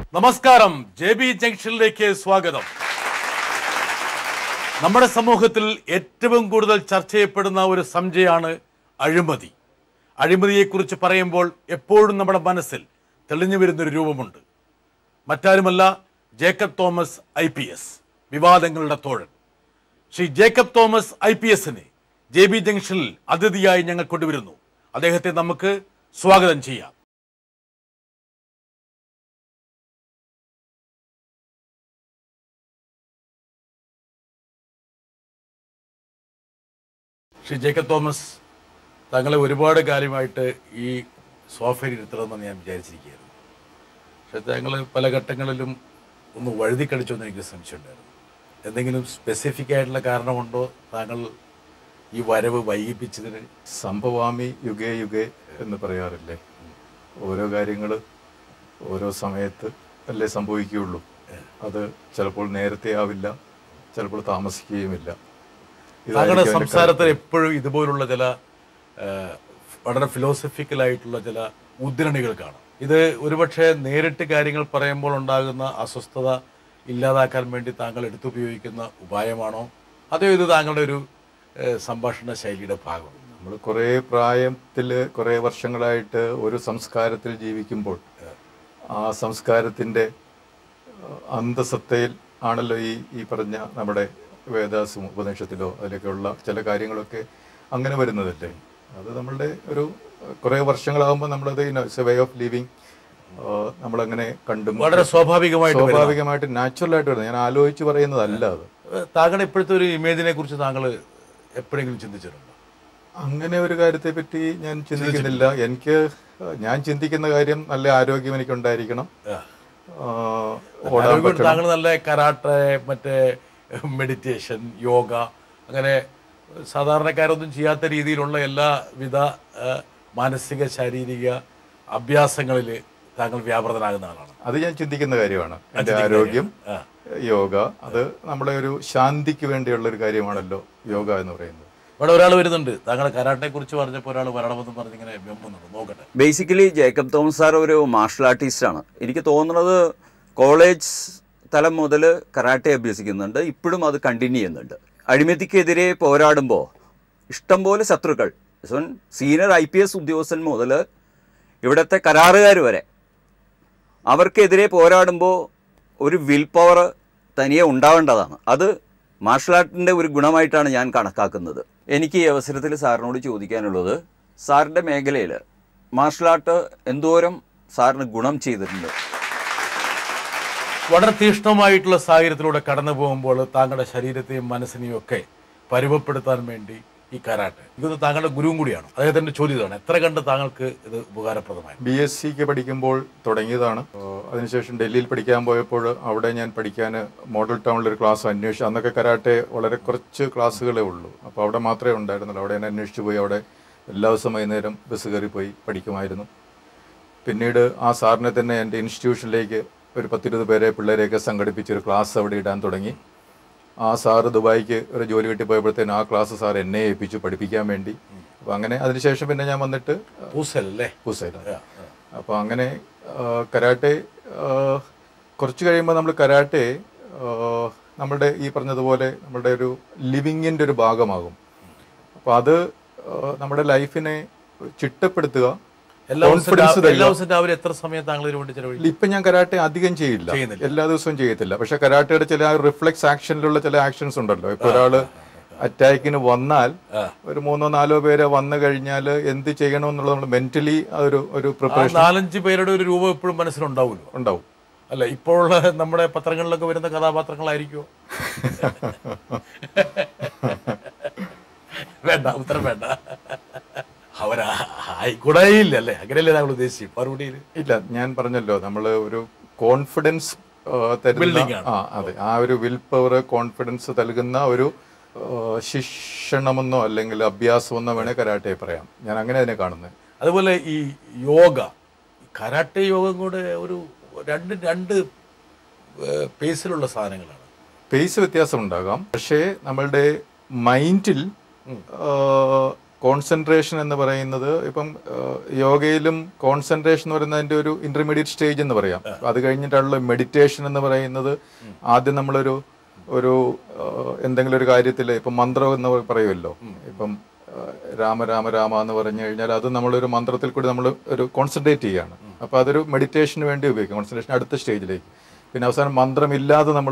നമസ്കാരം, JB ജംഗ്ഷനിലേക്ക് സ്വാഗതം. നമ്മുടെ സമൂഹത്തിൽ ഏറ്റവും കൂടുതൽ ചർച്ച ചെയ്യപ്പെടുന്ന ഒരു സംശയമാണ് അഴിമതി. അഴിമതിയെക്കുറിച്ച് പറയുമ്പോൾ എപ്പോഴും നമ്മുടെ മനസ്സിൽ തെളിഞ്ഞു വരുന്നൊരു രൂപമുണ്ട്. മറ്റാരുമല്ല, ജേക്കബ് തോമസ് IPS, വിവാദങ്ങളുടെ തോഴൻ. ശ്രീ ജേക്കബ് തോമസ് IPSനെ JB ജംഗ്ഷനിൽ അതിഥിയായി ഞങ്ങൾ കൊണ്ടുവരുന്നു. അദ്ദേഹത്തെ നമുക്ക് സ്വാഗതം ചെയ്യാം. ശ്രീ ജേക്കബ് തോമസ്, താങ്കളെ ഒരുപാട് കാര്യമായിട്ട് ഈ സോഫയിൽ ഇരുത്തണമെന്ന് ഞാൻ വിചാരിച്ചിരിക്കുകയായിരുന്നു. പക്ഷേ താങ്കൾ പല ഘട്ടങ്ങളിലും ഒന്ന് വഴുതിക്കടിച്ചോന്ന് എനിക്ക് സംശയമുണ്ടായിരുന്നു. എന്തെങ്കിലും സ്പെസിഫിക് ആയിട്ടുള്ള കാരണമുണ്ടോ താങ്കൾ ഈ വരവ് വൈകിപ്പിച്ചതിന്? സംഭവാമി യുഗേ യുഗേ എന്ന് പറയാറില്ലേ, ഓരോ കാര്യങ്ങൾ ഓരോ സമയത്ത് അല്ലേ സംഭവിക്കുകയുള്ളൂ. അത് ചിലപ്പോൾ നേരത്തെ ആവില്ല, ചിലപ്പോൾ താമസിക്കുകയുമില്ല. താങ്കളുടെ സംസാരത്തിൽ എപ്പോഴും ഇതുപോലുള്ള ചില വളരെ ഫിലോസഫിക്കലായിട്ടുള്ള ചില ഉദ്ധരണികൾ കാണാം. ഇത് ഒരുപക്ഷെ നേരിട്ട് കാര്യങ്ങൾ പറയുമ്പോൾ ഉണ്ടാകുന്ന അസ്വസ്ഥത ഇല്ലാതാക്കാൻ വേണ്ടി താങ്കൾ എടുത്തുപയോഗിക്കുന്ന ഉപായമാണോ, അതോ ഇത് താങ്കളുടെ ഒരു സംഭാഷണ ശൈലിയുടെ ഭാഗമാണ്? നമ്മൾ കുറേ പ്രായത്തിൽ കുറേ വർഷങ്ങളായിട്ട് ഒരു സംസ്കാരത്തിൽ ജീവിക്കുമ്പോൾ ആ സംസ്കാരത്തിൻ്റെ അന്തസത്തയിൽ ആണല്ലോ ഈ പറഞ്ഞ നമ്മുടെ വേദാസും ഉപനിഷത്തിലോ അതിലൊക്കെയുള്ള ചില കാര്യങ്ങളൊക്കെ അങ്ങനെ വരുന്നതല്ലേ. അത് നമ്മളുടെ ഒരു കുറേ വർഷങ്ങളാകുമ്പോൾ നമ്മളത് it's a way of living. നമ്മളങ്ങനെ കണ്ടും വളരെ സ്വാഭാവികമായിട്ട് നാച്ചുറലായിട്ട് വരുന്നത്. ഞാൻ ആലോചിച്ച് പറയുന്നതല്ല അത്. താങ്കളുടെ ഇപ്പോഴത്തെ ഒരു ഇമേജിനെ കുറിച്ച് താങ്കൾ എപ്പോഴെങ്കിലും ചിന്തിച്ചിട്ടുണ്ടോ? അങ്ങനെ ഒരു കാര്യത്തെ പറ്റി ഞാൻ ചിന്തിക്കുന്നില്ല. ഞാൻ ചിന്തിക്കുന്ന കാര്യം നല്ല ആരോഗ്യം എനിക്കുണ്ടായിരിക്കണം. താങ്കൾ നല്ല കരാട്ടെ, മറ്റേ മെഡിറ്റേഷൻ, യോഗ, അങ്ങനെ സാധാരണക്കാരൊന്നും ചെയ്യാത്ത രീതിയിലുള്ള എല്ലാവിധ മാനസിക ശാരീരിക അഭ്യാസങ്ങളിൽ താങ്കൾ വ്യാപൃതനാകുന്ന ആളാണ്. അത് ഞാൻ ചിന്തിക്കുന്ന കാര്യമാണ്. എൻ്റെ ആരോഗ്യം, യോഗ, അത് നമ്മുടെ ഒരു ശാന്തിക്ക് വേണ്ടിയുള്ള ഒരു കാര്യമാണല്ലോ യോഗ എന്ന് പറയുന്നത്. ഇവിടെ ഒരാൾ വരുന്നുണ്ട്. താങ്കളുടെ കരാട്ടെ കുറിച്ച് പറഞ്ഞപ്പോൾ ഒരാൾ വരണമെന്ന് പറഞ്ഞിങ്ങനെ വെമ്പുന്നുണ്ട്. നോക്കട്ടെ. ബേസിക്കലി ജേക്കബ് തോമസ് സാർ ഒരു മാർഷൽ ആർട്ടിസ്റ്റാണ്. എനിക്ക് തോന്നുന്നത് കോളേജ് തലം മുതൽ കരാട്ടെ അഭ്യസിക്കുന്നുണ്ട്, ഇപ്പോഴും അത് കണ്ടിന്യൂ ചെയ്യുന്നുണ്ട്. അഴിമതിക്കെതിരെ പോരാടുമ്പോൾ ഇഷ്ടംപോലെ ശത്രുക്കൾ, സീനിയർ IPS ഉദ്യോഗസ്ഥൻ മുതൽ ഇവിടുത്തെ കരാറുകാർ വരെ, അവർക്കെതിരെ പോരാടുമ്പോൾ ഒരു വിൽ പവർ തനിയെ ഉണ്ടാവേണ്ടതാണ്. അത് മാർഷൽ ആർട്ടിൻ്റെ ഒരു ഗുണമായിട്ടാണ് ഞാൻ കണക്കാക്കുന്നത്. എനിക്ക് ഈ അവസരത്തിൽ സാറിനോട് ചോദിക്കാനുള്ളത്, സാറിൻ്റെ മേഖലയിൽ മാർഷൽ ആർട്ട് എന്തോരം സാറിന് ഗുണം ചെയ്തിട്ടുണ്ട്? വളരെ തീക്ഷ്ണമായിട്ടുള്ള സാഹചര്യത്തിലൂടെ കടന്നു പോകുമ്പോൾ താങ്കളുടെ ശരീരത്തെയും മനസ്സിനെയും ഒക്കെ പരുവപ്പെടുത്താൻ വേണ്ടി ഈ കരാട്ടെ, ഇതൊന്ന് താങ്കളുടെ ഗുരുവും കൂടിയാണ്. അദ്ദേഹത്തിൻ്റെ ചോദ്യം ഇതാണ്, എത്ര കണ്ട് താങ്കൾക്ക് ഇത് ഉപകാരപ്രദമായി? BSc പഠിക്കുമ്പോൾ തുടങ്ങിയതാണ്. അതിനുശേഷം ഡൽഹിയിൽ പഠിക്കാൻ പോയപ്പോൾ അവിടെ ഞാൻ പഠിക്കാൻ മോഡൽ ടൗണിലൊരു ക്ലാസ് അന്വേഷിച്ചു. അന്നൊക്കെ കരാട്ടെ വളരെ കുറച്ച് ക്ലാസ്സുകളേ ഉള്ളൂ. അപ്പോൾ അവിടെ മാത്രമേ ഉണ്ടായിരുന്നുള്ളൂ. അവിടെ ഞാൻ അന്വേഷിച്ച് പോയി. അവിടെ എല്ലാ ദിവസവും വൈകുന്നേരം ബസ് കയറി പോയി പഠിക്കുമായിരുന്നു. പിന്നീട് ആ സാറിനെ തന്നെ എൻ്റെ ഇൻസ്റ്റിറ്റ്യൂഷനിലേക്ക് ഒരു 10-20 പേരെ പിള്ളേരെയൊക്കെ സംഘടിപ്പിച്ചൊരു ക്ലാസ് അവിടെ ഇടാൻ തുടങ്ങി. ആ സാറ് ദുബായിക്ക് ഒരു ജോലി കിട്ടി പോയപ്പോഴത്തേനും ആ ക്ലാസ് സാർ എന്നെ ഏൽപ്പിച്ചു പഠിപ്പിക്കാൻ വേണ്ടി. അപ്പോൾ അങ്ങനെ അതിനുശേഷം പിന്നെ ഞാൻ വന്നിട്ട് പൂസയിലാണ്. അപ്പോൾ അങ്ങനെ കരാട്ടെ കുറച്ച് കഴിയുമ്പോൾ നമ്മൾ കരാട്ടെ നമ്മുടെ ഈ പറഞ്ഞതുപോലെ നമ്മുടെ ഒരു ലിവിങ്ങിൻ്റെ ഒരു ഭാഗമാകും. അപ്പോൾ അത് നമ്മുടെ ലൈഫിനെ ചിട്ടപ്പെടുത്തുക. ഇപ്പൊ ഞാൻ കരാട്ടെ അധികം ചെയ്യില്ല, എല്ലാ ദിവസവും ചെയ്യത്തില്ല. പക്ഷെ കരാട്ടയുടെ ചില റിഫ്ലെക്സ് ആക്ഷനിലുള്ള ചില ആക്ഷൻസ് ഉണ്ടല്ലോ. ഇപ്പൊ ഒരാള് അറ്റാക്കിന് വന്നാൽ ഒരു 3-4 പേരെ വന്നു കഴിഞ്ഞാൽ എന്ത് ചെയ്യണമെന്നുള്ളത് നമ്മൾ മെന്റലി ഒരു പ്രിപ്പറേഷൻ. 4-5 പേരുടെ ഒരു രൂപം എപ്പോഴും മനസ്സിലുണ്ടാവുമല്ലോ. ഉണ്ടാവും അല്ല, ഇപ്പോഴുള്ള നമ്മുടെ പത്രങ്ങളിലൊക്കെ വരുന്ന കഥാപാത്രങ്ങളായിരിക്കുമോ? വേണ്ട, ഉത്തരം വേണ്ട. അവരായിക്കൂടെയില്ലല്ലേ, അങ്ങനെയല്ലേ താങ്കൾ ഉദ്ദേശിച്ചു? മറുപടിയിൽ ഇല്ല, ഞാൻ പറഞ്ഞല്ലോ, നമ്മൾ ഒരു കോൺഫിഡൻസ് തരുന്ന, അതെ, ആ ഒരു വിൽ പവർ, കോൺഫിഡൻസ് നൽകുന്ന ഒരു ശിക്ഷണമെന്നോ അല്ലെങ്കിൽ അഭ്യാസമെന്നോ വേണേൽ കരാട്ടെ പറയാം. ഞാൻ അങ്ങനെ അതിനെ കാണുന്നത്. അതുപോലെ ഈ യോഗ, കരാട്ടെ യോഗം കൂടെ ഒരു രണ്ട് പേസിലുള്ള സാധനങ്ങളാണ്. പേസ് വ്യത്യാസം ഉണ്ടാകാം, പക്ഷേ നമ്മളുടെ മൈൻഡിൽ കോൺസെൻട്രേഷൻ എന്ന് പറയുന്നത് ഇപ്പം യോഗയിലും കോൺസെൻട്രേഷൻ എന്ന് പറയുന്നതിൻ്റെ ഒരു ഇൻ്റർമീഡിയറ്റ് സ്റ്റേജ് എന്ന് പറയാം. അത് കഴിഞ്ഞിട്ടുള്ള മെഡിറ്റേഷൻ എന്ന് പറയുന്നത് ആദ്യം നമ്മളൊരു എന്തെങ്കിലും ഒരു കാര്യത്തിൽ ഇപ്പം മന്ത്രം എന്ന് പറയുമല്ലോ. ഇപ്പം രാമ രാമ രാമ എന്ന് പറഞ്ഞു കഴിഞ്ഞാൽ അത് നമ്മളൊരു മന്ത്രത്തിൽ കൂടി നമ്മൾ ഒരു കോൺസെൻട്രേറ്റ് ചെയ്യുകയാണ്. അപ്പോൾ അതൊരു മെഡിറ്റേഷന് വേണ്ടി ഉപയോഗിക്കും, കോൺസെൻട്രേഷൻ അടുത്ത സ്റ്റേജിലേക്ക്. പിന്നെ അവസാനം മന്ത്രമില്ലാതെ നമ്മൾ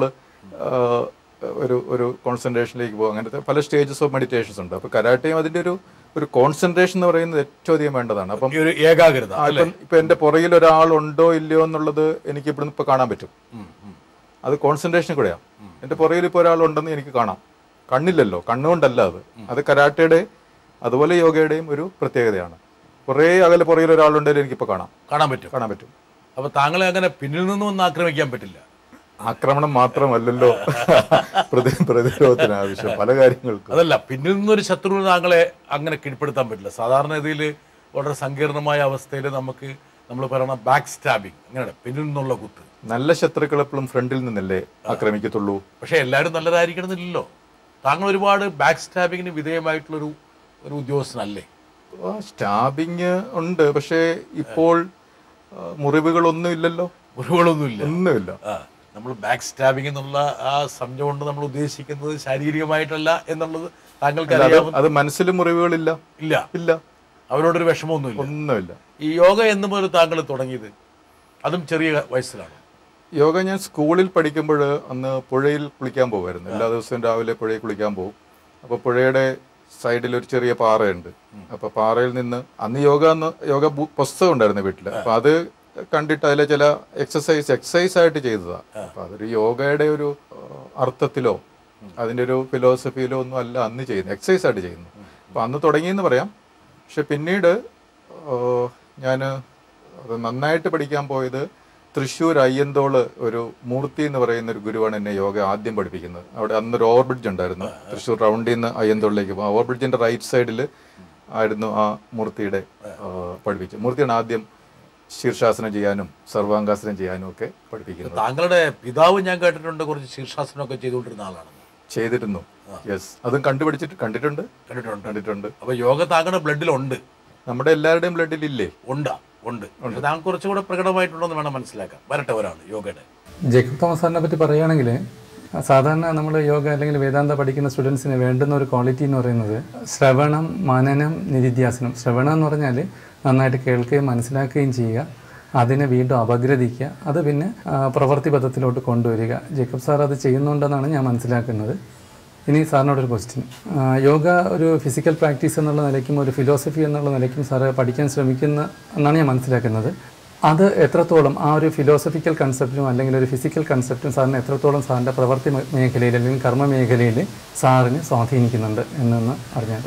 ഒരു കോൺസെൻട്രേഷനിലേക്ക് പോകും. അങ്ങനത്തെ പല സ്റ്റേജസ് ഓഫ് മെഡിറ്റേഷൻസ് ഉണ്ട്. അപ്പോൾ കരാട്ടയും അതിൻ്റെ ഒരു കോൺസെൻട്രേഷൻ എന്ന് പറയുന്നത് ഏറ്റവും അധികം വേണ്ടതാണ്. അപ്പം ഏകാഗ്രത. ഇപ്പം എൻ്റെ പുറകിൽ ഒരാളുണ്ടോ ഇല്ലയോ എന്നുള്ളത് എനിക്ക് ഇവിടുന്ന് ഇപ്പോൾ കാണാൻ പറ്റും. അത് കോൺസെൻട്രേഷൻ കൂടെയാണ്. എൻ്റെ പുറകിൽ ഇപ്പോൾ ഒരാളുണ്ടെന്ന് എനിക്ക് കാണാം. കണ്ണില്ലല്ലോ, കണ്ണുകൊണ്ടല്ല അത് കരാട്ടയുടെ അതുപോലെ യോഗയുടെയും ഒരു പ്രത്യേകതയാണ്. കുറേ അകലെ പുറകിൽ ഒരാളുണ്ടെങ്കിൽ എനിക്കിപ്പോൾ കാണാൻ പറ്റും. അപ്പോൾ താങ്കളെ അങ്ങനെ പിന്നിൽ നിന്നും ഒന്നും ആക്രമിക്കാൻ പറ്റില്ല. ആക്രമണം മാത്രമല്ലല്ലോ പ്രതിരോധത്തിന് ആവശ്യം പല കാര്യങ്ങൾക്കും. അതല്ല, പിന്നിൽ നിന്നൊരു ശത്രു താങ്കളെ അങ്ങനെ കീഴ്പ്പെടുത്താൻ പറ്റില്ല. സാധാരണ ഇതിൽ വളരെ സങ്കീർണമായ അവസ്ഥയിൽ നമ്മൾ പറയണ ബാക്ക് സ്റ്റാബിങ്, അങ്ങനെ പിന്നിൽ നിന്നുള്ള കുത്ത്. നല്ല ശത്രുക്കൾ എപ്പോഴും ഫ്രണ്ടിൽ നിന്നല്ലേ ആക്രമിക്കത്തുള്ളൂ. പക്ഷെ എല്ലാവരും നല്ലതായിരിക്കണമെന്നില്ലല്ലോ. താങ്കൾ ഒരുപാട് ബാക്ക് സ്റ്റാബിങ്ങിന് വിധേയമായിട്ടുള്ളൊരു ഉദ്യോഗസ്ഥനല്ലേ? സ്റ്റാബിങ് ഉണ്ട്, പക്ഷേ ഇപ്പോൾ മുറിവുകളൊന്നുമില്ലല്ലോ. ഒന്നുമില്ല. നമ്മൾ ബാക്ക് സ്റ്റാബിങ് എന്നുള്ള ആ സംജ്ഞ കൊണ്ട് നമ്മൾ ഉദ്ദേശിക്കുന്നത് ശാരീരികമായിട്ടല്ല എന്നുള്ളത് താങ്കൾക്ക് അറിയാം. അത് മനസ്സിലും മുറിവുകളില്ല. ഇല്ല. അവരോടൊരു വിഷമമൊന്നുമില്ല. ഈ യോഗ എന്ന് മുതൽ താങ്കൾ തുടങ്ങിയത്? അതും ചെറിയ വയസ്സിലാണ്. യോഗ ഞാൻ സ്കൂളിൽ പഠിക്കുമ്പോൾ അന്ന് പുഴയിൽ കുളിക്കാൻ പോകുമായിരുന്നു. എല്ലാ ദിവസവും രാവിലെ പുഴയിൽ കുളിക്കാൻ പോകും. അപ്പോൾ പുഴയുടെ സൈഡിൽ ഒരു ചെറിയ പാറയുണ്ട്. അപ്പോൾ പാറയിൽ നിന്ന് അന്ന് യോഗ പുസ്തകം ഉണ്ടായിരുന്നു വീട്ടിൽ. അപ്പോൾ അത് കണ്ടിട്ട് അതിലെ ചില എക്സസൈസ് ആയിട്ട് ചെയ്തതാണ്. അപ്പം അതൊരു യോഗയുടെ ഒരു അർത്ഥത്തിലോ അതിൻ്റെ ഒരു ഫിലോസഫിയിലോ ഒന്നും അല്ല അന്ന് ചെയ്യുന്നത്, എക്സസൈസ് ആയിട്ട് ചെയ്യുന്നു. അപ്പം അന്ന് തുടങ്ങിയെന്ന് പറയാം. പക്ഷെ പിന്നീട് ഞാൻ അത് നന്നായിട്ട് പഠിക്കാൻ പോയത് തൃശ്ശൂർ അയ്യന്തോള് ഒരു മൂർത്തി എന്ന് പറയുന്ന ഒരു ഗുരുവാണ് എന്നെ യോഗ ആദ്യം പഠിപ്പിക്കുന്നത്. അവിടെ അന്നൊരു ഓവർ ബ്രിഡ്ജ് ഉണ്ടായിരുന്നു. തൃശ്ശൂർ റൗണ്ടിൽ നിന്ന് അയ്യന്തോളിലേക്ക് പോകും. ഓവർ ബ്രിഡ്ജിൻ്റെ റൈറ്റ് സൈഡിൽ ആയിരുന്നു ആ മൂർത്തിയുടെ പഠിപ്പിച്ചത്. മൂർത്തിയാണ് ആദ്യം ശീർഷാസനം ചെയ്യാനും സർവാംഗാസനം ചെയ്യാനും ഒക്കെ പഠിപ്പിക്കുന്നത്. താങ്കളുടെ പിതാവ് ഞാൻ കേട്ടിട്ടുണ്ട് കുറച്ച് ശീർഷാസനമൊക്കെ ചെയ്തുകൊണ്ടിരുന്ന ആളാണ്. ചെയ്തിരുന്നു. യെസ്, അതും കണ്ടിട്ടുണ്ട്. അപ്പൊ യോഗ താങ്കളുടെ ബ്ലഡിലുണ്ട്. നമ്മുടെ എല്ലാവരുടെയും ബ്ലഡിലില്ലേ? ഉണ്ട്. താങ്കൾ കുറച്ചുകൂടെ പ്രകടമായിട്ടുണ്ടെന്ന് വേണം മനസ്സിലാക്കാൻ. വരട്ടെ ഒരാൾ യോഗയുടെ. ജേക്കബ് തോമസ് സാറിനെ പറ്റി പറയുകയാണെങ്കിൽ സാധാരണ നമ്മൾ യോഗ അല്ലെങ്കിൽ വേദാന്ത പഠിക്കുന്ന സ്റ്റുഡൻസിന് വേണ്ടുന്ന ഒരു ക്വാളിറ്റി എന്ന് പറയുന്നത് ശ്രവണം, മനനം, നിധിധ്യാസനം. ശ്രവണം എന്ന് പറഞ്ഞാൽ നന്നായിട്ട് കേൾക്കുകയും മനസ്സിലാക്കുകയും ചെയ്യുക, അതിനെ വീണ്ടും അപഗ്രഥിക്കുക, അത് പിന്നെ പ്രവൃത്തിപഥത്തിലോട്ട് കൊണ്ടുവരിക. ജേക്കബ് സാർ അത് ചെയ്യുന്നുണ്ടെന്നാണ് ഞാൻ മനസ്സിലാക്കുന്നത്. ഇനി സാറിനോടൊരു ക്വസ്റ്റ്യൻ. യോഗ ഒരു ഫിസിക്കൽ പ്രാക്ടീസ് എന്നുള്ള നിലയ്ക്കും ഒരു ഫിലോസഫി എന്നുള്ള നിലയ്ക്കും സാറ് പഠിക്കാൻ ശ്രമിക്കുന്ന എന്നാണ് ഞാൻ മനസ്സിലാക്കുന്നത്. അത് എത്രത്തോളം ആ ഒരു ഫിലോസഫിക്കൽ കൺസെപ്റ്റും അല്ലെങ്കിൽ ഒരു ഫിസിക്കൽ കൺസെപ്റ്റും സാറിന് എത്രത്തോളം സാറിൻ്റെ പ്രവൃത്തി മേഖലയിൽ അല്ലെങ്കിൽ കർമ്മ മേഖലയിൽ സാറിന് സ്വാധീനിക്കുന്നുണ്ട് എന്നൊന്ന് അറിഞ്ഞാൽ.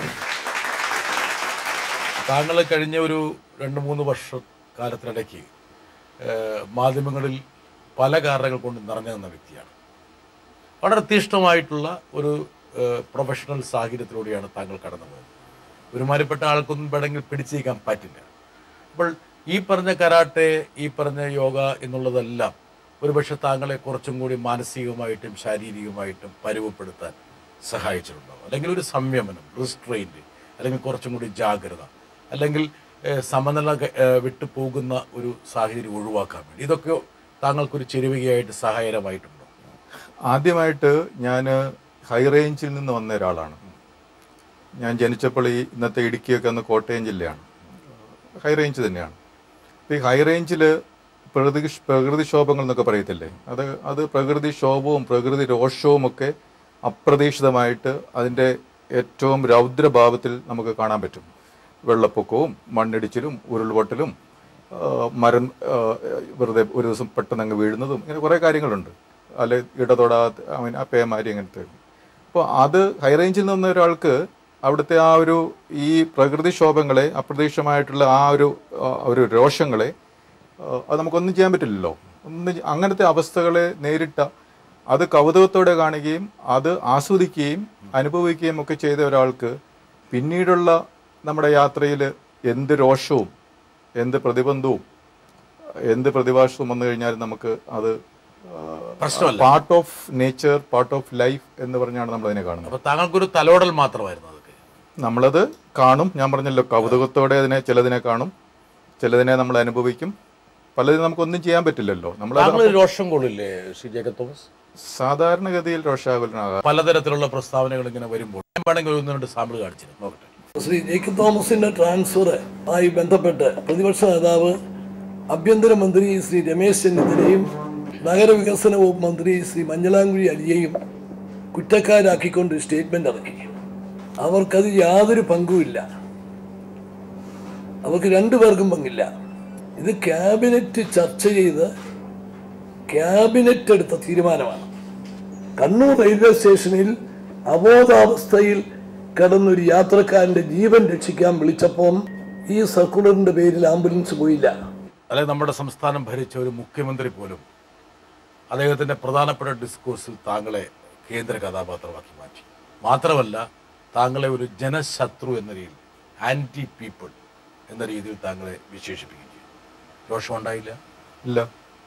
താങ്കൾ കഴിഞ്ഞ ഒരു 2-3 വർഷക്കാലത്തിനിടയ്ക്ക് മാധ്യമങ്ങളിൽ പല കാരണങ്ങൾ കൊണ്ട് നിറഞ്ഞു നിന്ന വ്യക്തിയാണ്. വളരെ തീഷ്ണമായിട്ടുള്ള ഒരു പ്രൊഫഷണൽ സാഹചര്യത്തിലൂടെയാണ് താങ്കൾ കടന്നു പോയത്. ഒരുമാതിരിപ്പെട്ട ആൾക്കൊന്നും വേണമെങ്കിൽ പിടിച്ചേക്കാൻ പറ്റില്ല. അപ്പോൾ ഈ പറഞ്ഞ കരാട്ടെ, ഈ പറഞ്ഞ യോഗ എന്നുള്ളതെല്ലാം ഒരുപക്ഷെ താങ്കളെ കുറച്ചും കൂടി മാനസികമായിട്ടും ശാരീരികമായിട്ടും പരുവപ്പെടുത്താൻ സഹായിച്ചിട്ടുണ്ടാവും. അല്ലെങ്കിൽ ഒരു സംയമനം, റിസ്ട്രെയിൻറ്റ്, അല്ലെങ്കിൽ കുറച്ചും കൂടി ജാഗ്രത, അല്ലെങ്കിൽ സമനില വിട്ടു പോകുന്ന ഒരു സാഹചര്യം ഒഴിവാക്കാൻ വേണ്ടി ഇതൊക്കെ താങ്കൾക്കൊരു ചെരുവികയായിട്ട് സഹായകരമായിട്ടുണ്ടോ? ആദ്യമായിട്ട് ഞാൻ ഹൈ റേഞ്ചിൽ നിന്ന് വന്ന ഒരാളാണ്. ഞാൻ ജനിച്ചപ്പോൾ ഈ ഇന്നത്തെ ഇടുക്കിയൊക്കെ അന്ന് കോട്ടയം ജില്ലയാണ്, ഹൈ റേഞ്ച് തന്നെയാണ്. അപ്പോൾ ഈ ഹൈ റേഞ്ചിൽ പ്രകൃതിക്ഷോഭങ്ങൾ എന്നൊക്കെ പറയത്തില്ലേ, അത് പ്രകൃതിക്ഷോഭവും പ്രകൃതി രോഷവും ഒക്കെ അപ്രതീക്ഷിതമായിട്ട് അതിൻ്റെ ഏറ്റവും രൗദ്രഭാവത്തിൽ നമുക്ക് കാണാൻ പറ്റും. വെള്ളപ്പൊക്കവും മണ്ണിടിച്ചിലും ഉരുൾപൊട്ടലും മരം വെറുതെ ഒരു ദിവസം പെട്ടെന്ന് വീഴുന്നതും, ഇങ്ങനെ കുറേ കാര്യങ്ങളുണ്ട്. അല്ലെ ഇടതൊടാത്ത ആ പേമാരി അങ്ങനത്തെ. അപ്പോൾ അത് ഹൈ റേഞ്ചിൽ നിന്ന് ഒരാൾക്ക് അവിടുത്തെ ആ ഈ പ്രകൃതിക്ഷോഭങ്ങളെ, അപ്രതീക്ഷിതമായിട്ടുള്ള ആ ഒരു രോഷങ്ങളെ അത് നമുക്കൊന്നും ചെയ്യാൻ പറ്റില്ലല്ലോ. അങ്ങനത്തെ അവസ്ഥകളെ നേരിട്ട അത് കൗതുകത്തോടെ കാണുകയും അത് ആസ്വദിക്കുകയും അനുഭവിക്കുകയും ഒക്കെ ചെയ്ത ഒരാൾക്ക് പിന്നീടുള്ള നമ്മുടെ യാത്രയിൽ എന്ത് രോഷവും എന്ത് പ്രതിബന്ധവും എന്ത് പ്രതിഭാസവും വന്നു കഴിഞ്ഞാൽ നമുക്ക് അത് part of nature, part of life എന്ന് പറഞ്ഞാണ് നമ്മൾ അതിനെ കാണുന്നത്. അപ്പോൾ താങ്കൾക്കൊരു തലോടൽ മാത്രമായിരുന്നു അതൊക്കെ? നമ്മളത് കാണും. ഞാൻ പറഞ്ഞല്ലോ, കൗതുകത്തോടെ ചിലതിനെ കാണും, ചിലതിനെ നമ്മൾ അനുഭവിക്കും. പലതിനും നമുക്കൊന്നും ചെയ്യാൻ പറ്റില്ലല്ലോ. നമ്മൾ രോഷം കൊള്ളില്ലേ ശ്രീ ജേക്കബ് തോമസ്? സാധാരണഗതിയിൽ രോഷാകുലനാകാം. പലതരത്തിലുള്ള പ്രസ്താവനകൾ ഇങ്ങനെ വരുമ്പോൾ വേണമെങ്കിൽ ഒന്ന് രണ്ട് സാമ്പിൾ കാണിച്ചു നോക്കട്ടെ. ശ്രീ ജേക്കബ് തോമസിന്റെ ട്രാൻസ്ഫർ ആയി ബന്ധപ്പെട്ട് പ്രതിപക്ഷ നേതാവ് ആഭ്യന്തരമന്ത്രി ശ്രീ രമേശ് ചെന്നിത്തലയും നഗരവികസന വകുപ്പ് മന്ത്രി ശ്രീ മഞ്ഞളാംകുഴി അലിയെയും കുറ്റക്കാരാക്കിക്കൊണ്ട് സ്റ്റേറ്റ്മെന്റ് ഇറക്കി. അവർക്കത് യാതൊരു പങ്കുമില്ല, അവർക്ക് രണ്ടുപേർക്കും പങ്കില്ല. ഇത് ക്യാബിനറ്റ് ചർച്ച ചെയ്ത് ക്യാബിനറ്റ് എടുത്ത തീരുമാനമാണ്. കണ്ണൂർ റെയിൽവേ സ്റ്റേഷനിൽ അബോധാവസ്ഥയിൽ കിടന്നൊരു യാത്രക്കാരന്റെ ജീവൻ രക്ഷിക്കാൻ വിളിച്ചപ്പോൾ ഈ സർക്കുലറിന്റെ പേരിൽ ആംബുലൻസ് പോയില്ല. അതായത് നമ്മുടെ സംസ്ഥാനം ഭരിച്ച ഒരു മുഖ്യമന്ത്രി പോലും അദ്ദേഹത്തിൻ്റെ പ്രധാനപ്പെട്ട ഡിസ്കോഴ്സിൽ താങ്കളെ കേന്ദ്ര കഥാപാത്രമാക്കി മാറ്റി. മാത്രമല്ല, താങ്കളെ ഒരു ജനശത്രു എന്ന രീതിയിൽ, ആൻറ്റി പീപ്പിൾ എന്ന രീതിയിൽ താങ്കളെ വിശേഷിപ്പിക്കുകയും ചെയ്തു. രോഷം ഉണ്ടായില്ല? ഇല്ല.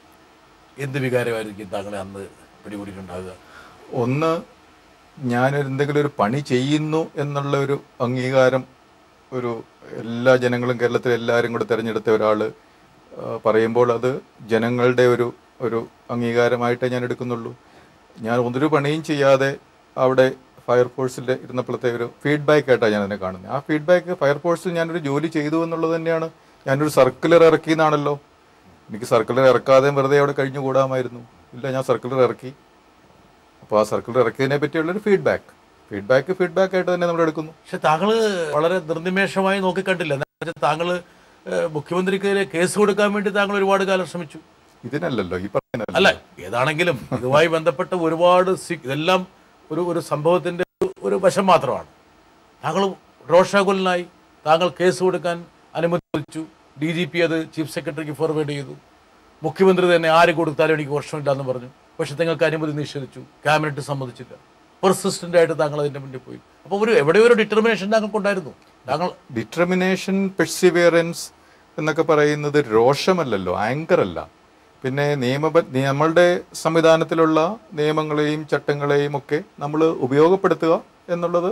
എന്ത് വികാരമായിരിക്കും താങ്കളെ അന്ന് പിടികൂടിയിട്ടുണ്ടാകുക? ഒന്ന്, ഞാൻ എന്തെങ്കിലും ഒരു പണി ചെയ്യുന്നു എന്നുള്ള ഒരു അംഗീകാരം ഒരു എല്ലാ ജനങ്ങളും, കേരളത്തിലെ എല്ലാവരും കൂടെ തിരഞ്ഞെടുത്ത ഒരാൾ പറയുമ്പോൾ അത് ജനങ്ങളുടെ ഒരു അംഗീകാരമായിട്ടേ ഞാൻ എടുക്കുന്നുള്ളൂ. ഞാൻ ഒന്നൊരു പണിയും ചെയ്യാതെ അവിടെ ഫയർഫോഴ്സിൽ ഇരുന്നപ്പോഴത്തെ ഒരു ഫീഡ്ബാക്ക് ആയിട്ടാണ് ഞാൻ അതിനെ കാണുന്നത്. ആ ഫീഡ്ബാക്ക്, ഫയർഫോഴ്സിൽ ഞാനൊരു ജോലി ചെയ്തു എന്നുള്ളത് തന്നെയാണ്. ഞാനൊരു സർക്കുലർ ഇറക്കിയെന്നാണല്ലോ. എനിക്ക് സർക്കുലർ ഇറക്കാതെ വെറുതെ അവിടെ കഴിഞ്ഞുകൂടാമായിരുന്നു. ഇല്ല, ഞാൻ സർക്കുലർ ഇറക്കി. അപ്പോൾ ആ സർക്കുലർ ഇറക്കിയതിനെ പറ്റിയുള്ളൊരു ഫീഡ്ബാക്ക് ആയിട്ട് തന്നെ നമ്മൾ എടുക്കുന്നു. പക്ഷെ താങ്കൾ വളരെ നിർനിമേഷമായി നോക്കിക്കണ്ടില്ല. താങ്കൾ മുഖ്യമന്ത്രിക്കെതിരെ കേസ് കൊടുക്കാൻ വേണ്ടി താങ്കൾ ഒരുപാട് കാലം ശ്രമിച്ചു. ഇതിനല്ലല്ലോ ഈ പറഞ്ഞ. അല്ല, ഏതാണെങ്കിലും ഇതുമായി ബന്ധപ്പെട്ട് ഒരുപാട് ഇതെല്ലാം ഒരു സംഭവത്തിന്റെ ഒരു വശം മാത്രമാണ്. താങ്കൾ രോഷാകുലനായി, താങ്കൾ കേസ് കൊടുക്കാൻ അനുമതിച്ചു. DGP അത് ചീഫ് സെക്രട്ടറിക്ക് ഫോർവേഡ് ചെയ്തു. മുഖ്യമന്ത്രി തന്നെ ആര് കൊടുത്താലും എനിക്ക് പ്രശ്നമില്ല എന്ന് പറഞ്ഞു. പക്ഷെ നിങ്ങൾക്ക് അനുമതി നിഷേധിച്ചു, ക്യാബിനറ്റ് സമ്മതിച്ചില്ല. പെർസിസ്റ്റന്റ് ആയിട്ട് താങ്കൾ അതിന്റെ മുന്നിൽ പോയി. അപ്പോൾ എവിടെയോ ഒരു ഡിറ്റർമിനേഷൻ താങ്കൾക്കുണ്ടായിരുന്നു. ഡിറ്റർമിനേഷൻ, പെർസിവിയറൻസ് എന്നൊക്കെ പറയുന്നത് രോഷമല്ലല്ലോ, ആങ്കർ അല്ല. പിന്നെ നമ്മളുടെ സംവിധാനത്തിലുള്ള നിയമങ്ങളെയും ചട്ടങ്ങളെയും ഒക്കെ നമ്മൾ ഉപയോഗപ്പെടുത്തുക എന്നുള്ളത്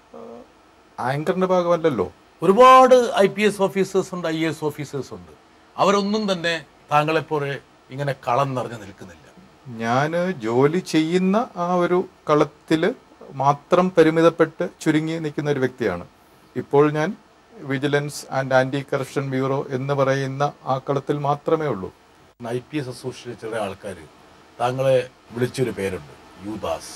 ആങ്കറിന്റെ ഭാഗമല്ലല്ലോ. ഒരുപാട് IPS ഓഫീസേഴ്സ് ഉണ്ട്, IAS ഓഫീസേഴ്സ് ഉണ്ട്. അവരൊന്നും തന്നെ താങ്കളെപ്പോലെ ഇങ്ങനെ കളം നിറഞ്ഞു നിൽക്കുന്നില്ല. ഞാൻ ജോലി ചെയ്യുന്ന ആ ഒരു കളത്തിൽ മാത്രം പരിമിതപ്പെട്ട് ചുരുങ്ങി നിൽക്കുന്ന ഒരു വ്യക്തിയാണ്. ഇപ്പോൾ ഞാൻ vigilance and anti corruption bureau എന്ന് പറയുന്ന ആ കളത്തിൽ മാത്രമേ ഉള്ളൂ. IPS അസോസിയേഷൻ ചില ആൾക്കാർ താങ്കളെ വിളിച്ചൊരു പേരുണ്ട്, യൂദാസ്.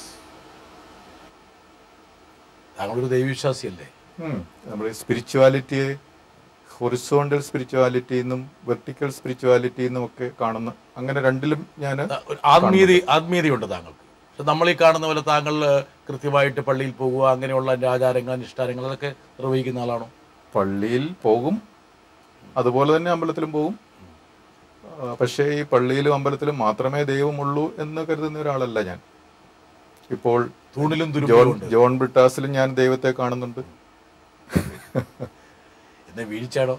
താങ്കളൊരു ദൈവവിശ്വാസിയല്ലേ? നമ്മുടെ സ്പിരിച്വാലിറ്റിയെ ഹൊറിസോണ്ടൽ സ്പിരിച്വാലിറ്റി എന്നും വെർട്ടിക്കൽ സ്പിരിച്വാലിറ്റി എന്നും ഒക്കെ കാണുന്ന, അങ്ങനെ രണ്ടിലും ഞാൻ ആത്മീയതയുണ്ട് താങ്കൾക്ക്. പക്ഷെ നമ്മൾ ഈ കാണുന്ന പോലെ താങ്കൾ കൃത്യമായിട്ട് പള്ളിയിൽ പോകുക, അങ്ങനെയുള്ള ആചാരങ്ങൾ അനുഷ്ഠാനങ്ങൾ അതൊക്കെ നിർവഹിക്കുന്ന ആളാണോ? പള്ളിയിൽ പോകും, അതുപോലെ തന്നെ അമ്പലത്തിലും പോകും. പക്ഷേ ഈ പള്ളിയിലും അമ്പലത്തിലും മാത്രമേ ദൈവമുള്ളൂ എന്ന് കരുതുന്ന ഒരാളല്ല ഞാൻ. ഇപ്പോൾ തൂണിലും ജോൺ ബ്രിട്ടാസിലും ഞാൻ ദൈവത്തെ കാണുന്നുണ്ട്. എന്നെ വീഴ്ചയാണോ?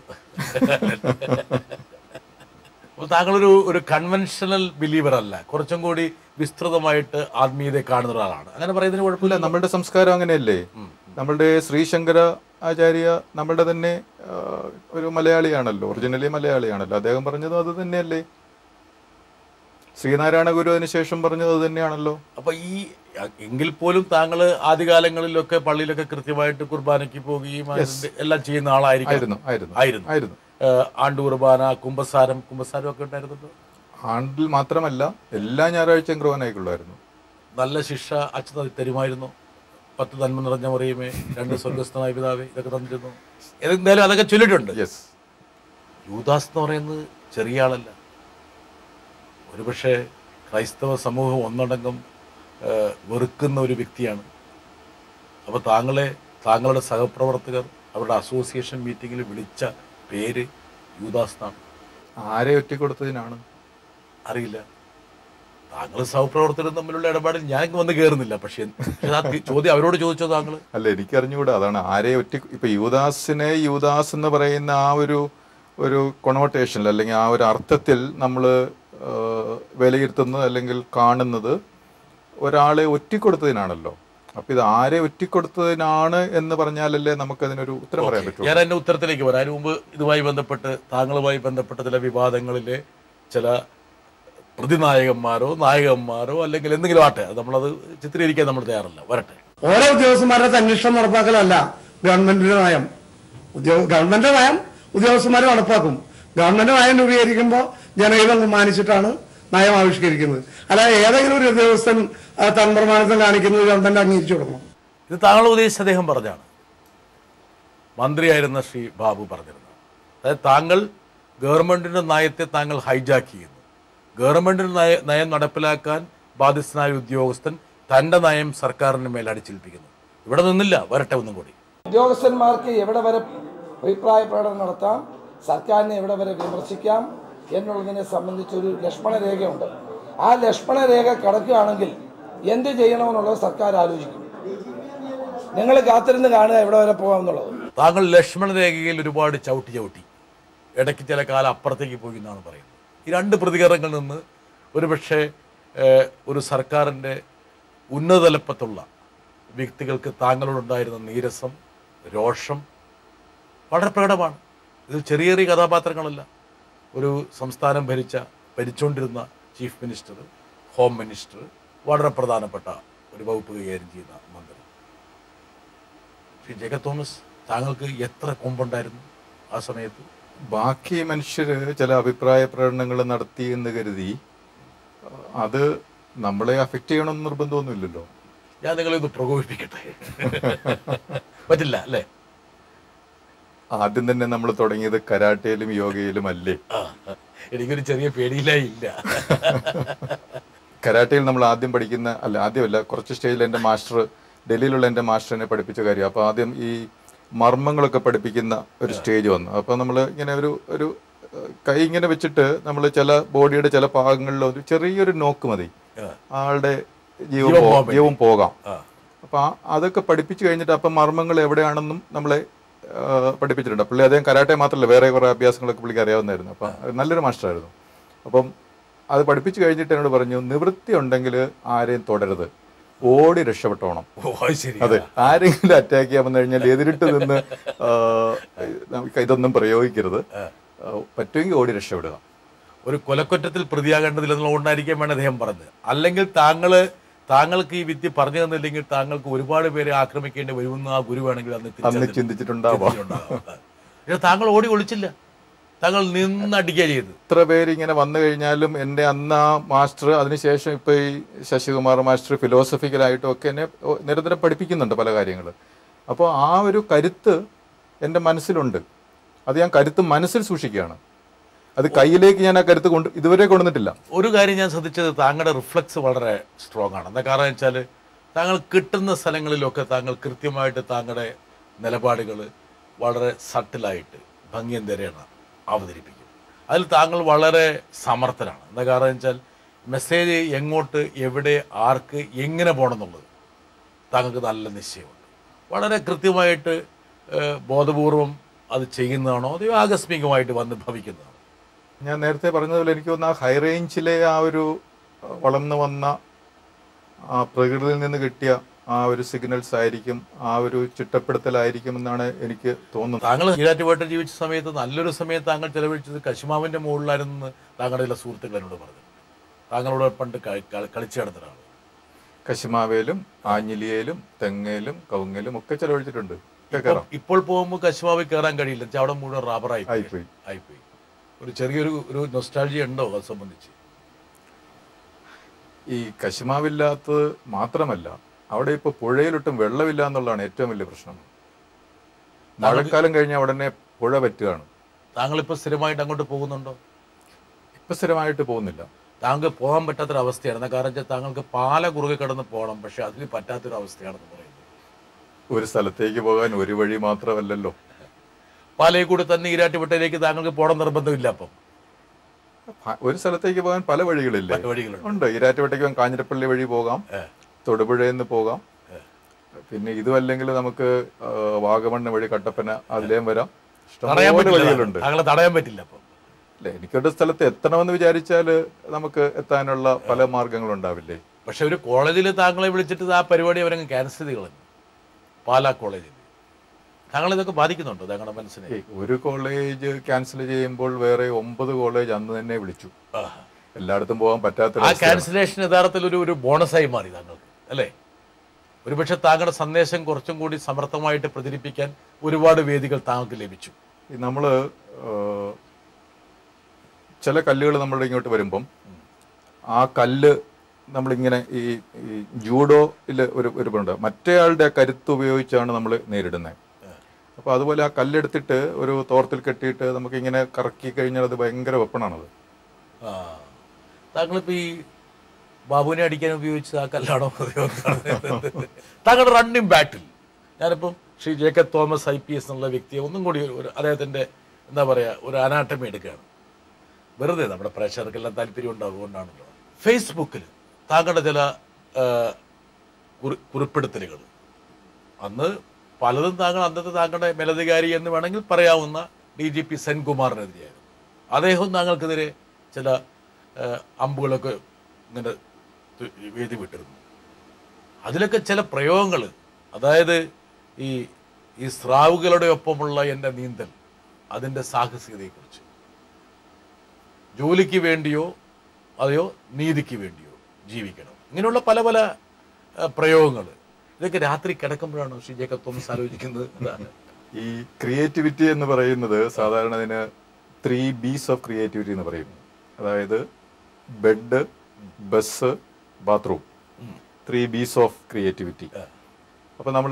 അപ്പോൾ താങ്കളൊരു കൺവെൻഷണൽ ബിലീവർ അല്ല, കുറച്ചും കൂടി വിസ്തൃതമായിട്ട് ആത്മീയതയെ കാണുന്ന ഒരാളാണ്. അങ്ങനെ പറയുന്നതിന് കുഴപ്പമില്ല. നമ്മളുടെ സംസ്കാരം അങ്ങനെയല്ലേ. നമ്മളുടെ ശ്രീശങ്കര ആചാര്യ നമ്മളുടെ തന്നെ ഒരു മലയാളിയാണല്ലോ, ഒറിജിനലി മലയാളിയാണല്ലോ. അദ്ദേഹം പറഞ്ഞതും അത് തന്നെയല്ലേ. ശ്രീനാരായണ ഗുരു അതിനുശേഷം പറഞ്ഞത് അത് തന്നെയാണല്ലോ. അപ്പൊ എങ്കിൽ പോലും താങ്കൾ ആദ്യകാലങ്ങളിലൊക്കെ പള്ളിയിലൊക്കെ കൃത്യമായിട്ട് കുർബാനയ്ക്ക് പോവുകയും എല്ലാം ചെയ്യുന്ന ആളായിരുന്നു. ആണ്ട് കുർബാന, കുമ്പസാരം ഒക്കെ ഉണ്ടായിരുന്നല്ലോ. ആണ്ടിൽ മാത്രമല്ല, എല്ലാ ഞായറാഴ്ചയും കുർബാനയ്ക്കുള്ളായിരുന്നു. നല്ല ശിക്ഷ അച്ഛൻ തരുമായിരുന്നു. 10 നന്മ നിറഞ്ഞ മറിയമേ, 2 സ്വർഗസ്ഥനായ പിതാവേ, ഇതൊക്കെ തന്നിരുന്നു. എന്തായാലും അതൊക്കെ ചൊല്ലിട്ടുണ്ട്. യൂദാസ് എന്ന് പറയുന്നത് ചെറിയ ആളല്ല. ഒരുപക്ഷെ ക്രൈസ്തവ സമൂഹം ഒന്നടങ്കം വെറുക്കുന്ന ഒരു വ്യക്തിയാണ്. അപ്പോൾ താങ്കളുടെ സഹപ്രവർത്തകർ അവരുടെ അസോസിയേഷൻ മീറ്റിങ്ങിൽ വിളിച്ച പേര് യൂദാസ് എന്നാണ്. ആരെ ഒറ്റിക്കൊടുത്തതിനാണ് അറിയില്ല. താങ്കൾ സഹപ്രവർത്തകരും തമ്മിലുള്ള ഇടപാടിൽ ഞാൻ വന്ന് കയറുന്നില്ല. പക്ഷേ ചോദ്യം അവരോട് ചോദിച്ചോ താങ്കൾ? അല്ല, എനിക്കറിഞ്ഞുകൂടാ. അതാണ് ആരെ ഇപ്പൊ യൂദാസിനെ യൂദാസ് എന്ന് പറയുന്ന ആ ഒരു കൊണോട്ടേഷനിൽ അല്ലെങ്കിൽ ആ ഒരു അർത്ഥത്തിൽ നമ്മൾ വിലയിരുത്തുന്നത് അല്ലെങ്കിൽ കാണുന്നത് ഒരാളെ ഒറ്റിക്കൊടുത്തതിനാണല്ലോ. അപ്പൊ ഇത് ആരെ ഒറ്റിക്കൊടുത്തതിനാണ് എന്ന് പറഞ്ഞാലല്ലേ നമുക്കതിനൊരു ഉത്തരം പറയാൻ പറ്റുള്ളൂ. ഞാൻ എൻ്റെ ഉത്തരത്തിലേക്ക് വരാം. അതിന് മുമ്പ് ഇതുമായി ബന്ധപ്പെട്ട് താങ്കളുമായി ബന്ധപ്പെട്ട ചില വിവാദങ്ങളിലെ ചില പ്രതിനായകന്മാരോ നായകന്മാരോ അല്ലെങ്കിൽ എന്തെങ്കിലും ആട്ടെ, നമ്മളത് ചിത്രീകരിക്കാൻ നമ്മൾ തയ്യാറല്ല. വരട്ടെ. ഓരോ ഉദ്യോഗസ്ഥന്മാരുടെ അന്വേഷണം നടപ്പാക്കലല്ല ഗവൺമെന്റിന്റെ നയം. ഗവൺമെന്റിന്റെ നയം ഉദ്യോഗസ്ഥന്മാരെ നടപ്പാക്കും. ഗവൺമെന്റ് നയം രൂപീകരിക്കുമ്പോൾ ജനഹിതം മാനിച്ചിട്ടാണ് നയം ആവിഷ്കരിക്കുന്നത്. അല്ലാതെ ഏതെങ്കിലും ഒരു ഉദ്യോഗസ്ഥൻ തൻപ്രമാണിത്വം കാണിക്കുന്നത് ഗവൺമെന്റ് അംഗീകരിച്ചു കൊടുക്കണം. ഇത് താങ്കൾ ഉദ്ദേശിച്ച് അദ്ദേഹം പറഞ്ഞാണ്, മന്ത്രിയായിരുന്ന ശ്രീ ബാബു പറഞ്ഞിരുന്നത്. അതായത് താങ്കൾ ഗവൺമെന്റിന്റെ നയത്തെ താങ്കൾ ഹൈജാക്ക് ചെയ്യുന്നു. ഗവൺമെന്റിന്റെ നയം നടപ്പിലാക്കാൻ ബാധ്യസ്ഥനായ ഉദ്യോഗസ്ഥൻ തന്റെ നയം സർക്കാരിന് മേൽ അടിച്ചേൽപ്പിക്കുന്നു. ഇവിടെ നിന്നില്ല, വരട്ടെ ഒന്നും കൂടി. ഉദ്യോഗസ്ഥന്മാർക്ക് എവിടെ വരെ അഭിപ്രായ പ്രകടനം നടത്താം, സർക്കാരിനെ എവിടെ വരെ വിമർശിക്കാം എന്നുള്ളതിനെ സംബന്ധിച്ചൊരു ലക്ഷ്മണരേഖയുണ്ട്. ആ ലക്ഷ്മണരേഖ കടക്കുകയാണെങ്കിൽ എന്ത് ചെയ്യണമെന്നുള്ളത് സർക്കാർ ആലോചിക്കും. നിങ്ങൾ കാത്തിരുന്ന് കാണുക എവിടെ വരെ പോകാമെന്നുള്ളത്. താങ്കൾ ലക്ഷ്മണരേഖയിൽ ഒരുപാട് ചവിട്ടി ഇടയ്ക്ക് ചില കാലം അപ്പുറത്തേക്ക് പോയി എന്നാണ് പറയുന്നത്. ഈ രണ്ട് പ്രതികരണങ്ങളിൽ നിന്ന് ഒരുപക്ഷെ ഒരു സർക്കാരിൻ്റെ ഉന്നതതലപ്പത്തുള്ള വ്യക്തികൾക്ക് താങ്കളോടുണ്ടായിരുന്ന നീരസം, രോഷം വളരെ പ്രകടമാണ്. ഇത് ചെറിയ ചെറിയ കഥാപാത്രങ്ങളല്ല. ഒരു സംസ്ഥാനം ഭരിച്ചുകൊണ്ടിരുന്ന ചീഫ് മിനിസ്റ്റർ, ഹോം മിനിസ്റ്റർ, വളരെ പ്രധാനപ്പെട്ട ഒരു വകുപ്പ് കൈകാര്യം ചെയ്യുന്ന മന്ത്രി ശ്രീ ജേക്കബ് തോമസ്, താങ്കൾക്ക് എത്ര കൊമ്പുണ്ടായിരുന്നു ആ സമയത്ത്? ബാക്കി മനുഷ്യർ ചില അഭിപ്രായ പ്രകടനങ്ങൾ നടത്തി എന്ന് കരുതി അത് നമ്മളെ അഫക്റ്റ് ചെയ്യണമെന്ന് നിർബന്ധമൊന്നുമില്ലല്ലോ. ഞാൻ നിങ്ങളിത് പ്രകോപിപ്പിക്കട്ടെ. പറ്റില്ല അല്ലേ? ആദ്യം തന്നെ നമ്മൾ തുടങ്ങിയത് കരാട്ടയിലും യോഗയിലും അല്ലേ? എനിക്കൊരു ചെറിയ പേടിയില്ല. കരാട്ടയിൽ നമ്മൾ ആദ്യം പഠിക്കുന്ന ആദ്യമല്ല, കുറച്ച് സ്റ്റേജിൽ എൻ്റെ മാസ്റ്റർ, ഡൽഹിയിലുള്ള എൻ്റെ മാസ്റ്റർ എന്നെ പഠിപ്പിച്ച കാര്യം. അപ്പോൾ ആദ്യം ഈ മർമ്മങ്ങളൊക്കെ പഠിപ്പിക്കുന്ന ഒരു സ്റ്റേജ് വന്നു. അപ്പോൾ നമ്മൾ ഇങ്ങനെ ഒരു കൈ ഇങ്ങനെ വെച്ചിട്ട് നമ്മൾ ചില ബോഡിയുടെ ചില ഭാഗങ്ങളിൽ ഒരു ചെറിയൊരു നോക്ക് മതി, ആളുടെ ജീവൻ പോകാം. അപ്പം അതൊക്കെ പഠിപ്പിച്ചു കഴിഞ്ഞിട്ട് അപ്പം മർമ്മങ്ങൾ എവിടെയാണെന്നും നമ്മളെ പഠിപ്പിച്ചിട്ടുണ്ട്. പുള്ളി അദ്ദേഹം കരാട്ടെ മാത്രമല്ല, വേറെ കുറേ അഭ്യാസങ്ങളൊക്കെ പുള്ളിക്ക് അറിയാവുന്നതായിരുന്നു. അപ്പം നല്ലൊരു മാസ്റ്ററായിരുന്നു. അപ്പം അത് പഠിപ്പിച്ചു കഴിഞ്ഞിട്ട് എന്നോട് പറഞ്ഞു, നിവൃത്തി ഉണ്ടെങ്കിൽ ആരെയും തുടരുത്, ഓടി രക്ഷപ്പെട്ടോണം. അതെ, ആരെങ്കിലും അറ്റാക്ക് ചെയ്യാൻ വന്നു കഴിഞ്ഞാൽ എതിരിട്ട് നിന്ന് ഇതൊന്നും പ്രയോഗിക്കരുത്, പറ്റുമെങ്കിൽ ഓടി രക്ഷപ്പെടുക. ഒരു കൊലക്കുറ്റത്തിൽ പ്രതിയാകേണ്ടതില്ലെന്നുള്ള കൊണ്ടായിരിക്കാൻ വേണം അദ്ദേഹം പറഞ്ഞത്. അല്ലെങ്കിൽ താങ്കൾക്ക് ഈ വിദ്യ പറഞ്ഞു തന്നില്ലെങ്കിൽ താങ്കൾക്ക് ഒരുപാട് പേരെ ആക്രമിക്കേണ്ടി വരുമെന്ന് ആ ഗുരു വേണമെങ്കിൽ അന്ന് ചിന്തിച്ചിട്ടുണ്ടാവാം. താങ്കൾ ഓടി ഒളിച്ചില്ല, താങ്കൾ നിന്നടിക്കുക ചെയ്ത്. ഇത്ര പേര് ഇങ്ങനെ വന്നു കഴിഞ്ഞാലും എൻ്റെ അന്ന് ആ മാസ്റ്റർ, അതിനുശേഷം ഇപ്പൊ ഈ ശശികുമാർ മാസ്റ്റർ ഫിലോസഫിക്കലായിട്ടും ഒക്കെ എന്നെ നിരന്തരം പഠിപ്പിക്കുന്നുണ്ട് പല കാര്യങ്ങൾ. അപ്പോൾ ആ ഒരു കരുത്ത് എൻ്റെ മനസ്സിലുണ്ട്. അത് ഞാൻ കരുത്ത് മനസ്സിൽ സൂക്ഷിക്കുകയാണ്. അത് കയ്യിലേക്ക് ഞാൻ ആ കരുത്ത് ഇതുവരെ കൊണ്ടുവന്നിട്ടില്ല. ഒരു കാര്യം ഞാൻ ശ്രദ്ധിച്ചത്, താങ്കളുടെ റിഫ്ലക്സ് വളരെ സ്ട്രോങ് ആണ്. എന്താ കാരണം വെച്ചാൽ താങ്കൾ കിട്ടുന്ന സ്ഥലങ്ങളിലൊക്കെ താങ്കൾ കൃത്യമായിട്ട് താങ്കളുടെ നിലപാടുകൾ വളരെ സട്ടിലായിട്ട് ഭംഗിയന്തരേണ അവതരിപ്പിക്കും. അതിൽ താങ്കൾ വളരെ സമർത്ഥനാണ്. എന്താ കാരണം വെച്ചാൽ മെസ്സേജ് എങ്ങോട്ട്, എവിടെ, ആർക്ക്, എങ്ങനെ പോകണം എന്നുള്ളത് താങ്കൾക്ക് നല്ല നിശ്ചയമുണ്ട്. വളരെ കൃത്യമായിട്ട് ബോധപൂർവം അത് ചെയ്യുന്നതാണോ അതോ ആകസ്മികമായിട്ട് വന്ന് ഭവിക്കുന്നതാണോ? ഞാൻ നേരത്തെ പറഞ്ഞതുപോലെ എനിക്ക് തോന്നുന്നു ആ ഹൈ റേഞ്ചിലെ ആ ഒരു വളർന്നു വന്ന ആ പ്രകൃതിയിൽ നിന്ന് കിട്ടിയ ആ ഒരു സിഗ്നൽസ് ആയിരിക്കും, ആ ഒരു ചിട്ടപ്പെടുത്തലായിരിക്കും എന്നാണ് എനിക്ക് തോന്നുന്നത്. താങ്കൾ ഈരാറ്റുപേട്ട ജീവിച്ച സമയത്ത് നല്ലൊരു സമയത്ത് താങ്കൾ ചെലവഴിച്ചത് കശുമാവിൻ്റെ മുകളിലായിരുന്നു താങ്കളുടെ ചില സുഹൃത്തുക്കൾ എന്നോട് പറഞ്ഞു. താങ്കളോട് പണ്ട് കളിച്ചു കിടന്നൊരാൾ. കശുമാവേലും ആഞ്ഞിലിയേലും തെങ്ങേലും കവുങ്ങേലും ഒക്കെ ചെലവഴിച്ചിട്ടുണ്ട്. ഇപ്പോൾ പോകുമ്പോൾ കശുമാവിൽ കയറാൻ കഴിയില്ല, അവിടെ മുഴുവൻ റബ്ബറായിപ്പോയി. ഒരു ചെറിയൊരു നൊസ്റ്റാൾജിയ ഉണ്ടോ അത് സംബന്ധിച്ച്? ഈ കശുമാവില്ലാത്തത് മാത്രമല്ല, അവിടെ ഇപ്പോൾ പുഴയിലൊട്ടും വെള്ളമില്ല എന്നുള്ളതാണ് ഏറ്റവും വലിയ പ്രശ്നം. മഴക്കാലം കഴിഞ്ഞാൽ ഉടനെ പുഴ പറ്റുകയാണ്. താങ്കളിപ്പോൾ സ്ഥിരമായിട്ട് അങ്ങോട്ട് പോകുന്നുണ്ടോ? ഇപ്പം സ്ഥിരമായിട്ട് പോകുന്നില്ല. താങ്കൾ പോകാൻ പറ്റാത്തൊരവസ്ഥയാണ്. കാരണം വെച്ചാൽ താങ്കൾക്ക് പാല കുറുകെ കിടന്ന് പോകണം, പക്ഷെ അതിന് പറ്റാത്തൊരവസ്ഥയാണെന്ന് പറയുന്നത്. ഒരു സ്ഥലത്തേക്ക് പോകാൻ ഒരു വഴി മാത്രമല്ലല്ലോ. പാലയിൽ കൂടി തന്നെ ഈരാറ്റുപേട്ടയിലേക്ക് താങ്കൾക്ക് പോകണം നിർബന്ധമില്ല. അപ്പം ഒരു സ്ഥലത്തേക്ക് പോകാൻ പല വഴികളില്ല, ഉണ്ട്. ഈരാറ്റുപേട്ടയ്ക്ക് പോകാൻ കാഞ്ഞിരപ്പള്ളി വഴി പോകാം, തൊടുപുഴയിൽ നിന്ന് പോകാം. പിന്നെ ഇതുമല്ലെങ്കിൽ നമുക്ക് വാഗമണ്ണ് വഴി കട്ടപ്പന അതിലേം വരാം. ഇഷ്ടംപോലെ വഴികളുണ്ട്. താങ്കളെ തടയാൻ പറ്റില്ല. അപ്പം അല്ലെ, എനിക്കൊരു സ്ഥലത്ത് എത്തണമെന്ന് വിചാരിച്ചാൽ നമുക്ക് എത്താനുള്ള പല മാർഗങ്ങളുണ്ടാവില്ലേ? പക്ഷെ ഒരു കോളേജിൽ താങ്കളെ വിളിച്ചിട്ട് ആ പരിപാടി അവരങ്ങ് ക്യാൻസൽ ചെയ്ത് കളഞ്ഞു. പാലാ കോളേജിൽ താങ്കൾ ഇതൊക്കെ ബാധിക്കുന്നുണ്ടോ താങ്കളുടെ മനസ്സിനെ? ഒരു കോളേജ് ക്യാൻസൽ ചെയ്യുമ്പോൾ വേറെ 9 കോളേജ് അന്ന് തന്നെ വിളിച്ചു. എല്ലായിടത്തും പോകാൻ പറ്റാത്ത ആ ക്യാൻസലേഷൻ യഥാർത്ഥത്തിൽ ഒരു ബോണസായി മാറി താങ്കൾക്ക് അല്ലേ? ഒരുപക്ഷെ താങ്കളുടെ സന്ദേശം കുറച്ചും കൂടി സമർത്ഥമായിട്ട് പ്രചരിപ്പിക്കാൻ ഒരുപാട് വേദികൾ താങ്കൾക്ക് ലഭിച്ചു. നമ്മൾ ചില കല്ലുകൾ നമ്മളുടെ ഇങ്ങോട്ട് വരുമ്പം ആ കല്ല് നമ്മളിങ്ങനെ ഈ ജൂഡോയിൽ ഒരു ഉണ്ട്, മറ്റേയാളുടെ കരുത്ത് ഉപയോഗിച്ചാണ് നമ്മൾ നേരിടുന്നത്. അപ്പോൾ അതുപോലെ ആ കല്ലെടുത്തിട്ട് ഒരു തോർത്തിൽ കെട്ടിയിട്ട് നമുക്കിങ്ങനെ കറക്കി കഴിഞ്ഞാൽ അത് ഭയങ്കര വെപ്പണാണത്. താങ്കളിപ്പോൾ ഈ ബാബുവിനെ അടിക്കാൻ ഉപയോഗിച്ച ആ കല്ലാണോ താങ്കളുടെ റണ്ണിങ് ബാറ്റിൽ? ഞാനിപ്പം ശ്രീ ജേക്കബ് തോമസ് IPS എന്നുള്ള വ്യക്തിയെ ഒന്നും കൂടി അദ്ദേഹത്തിൻ്റെ എന്താ പറയുക ഒരു അനാട്ടമി എടുക്കുകയാണ്. വെറുതെ നമ്മുടെ പ്രേക്ഷകർക്കെല്ലാം താല്പര്യം ഉണ്ടാകുകൊണ്ടാണല്ലോ. ഫേസ്ബുക്കിൽ താങ്കളുടെ ചില കുറിപ്പെടുത്തലുകൾ അന്ന് പലതും അന്നത്തെ താങ്കളുടെ മേലധികാരി എന്ന് വേണമെങ്കിൽ പറയാവുന്ന DGP സെൻകുമാറിനെതിരെയായിരുന്നു. അദ്ദേഹവും താങ്കൾക്കെതിരെ ചില അമ്പുകളൊക്കെ ഇങ്ങനെ എഴുതി വിട്ടിരുന്നു. അതിലൊക്കെ ചില പ്രയോഗങ്ങൾ, അതായത് ഈ സ്രാവുകളുടെ ഒപ്പമുള്ള എൻ്റെ നീന്തൽ, അതിൻ്റെ സാഹസികതയെക്കുറിച്ച്, ജോലിക്ക് വേണ്ടിയോ അതെയോ നീതിക്ക് വേണ്ടിയോ ജീവിക്കണം, ഇങ്ങനെയുള്ള പല പല പ്രയോഗങ്ങൾ. ഇതൊക്കെ രാത്രി കിടക്കുമ്പോഴാണോ ശ്രീ ജേക്കബ് തോമസ് ആലോചിക്കുന്നത്? ഈ ക്രിയേറ്റിവിറ്റി എന്ന് പറയുന്നത് സാധാരണ അതിന് 3 B's ഓഫ് ക്രിയേറ്റിവിറ്റി എന്ന് പറയും. അതായത് bed, bus, bathroom, 3 B's of creativity. അപ്പോൾ നമ്മൾ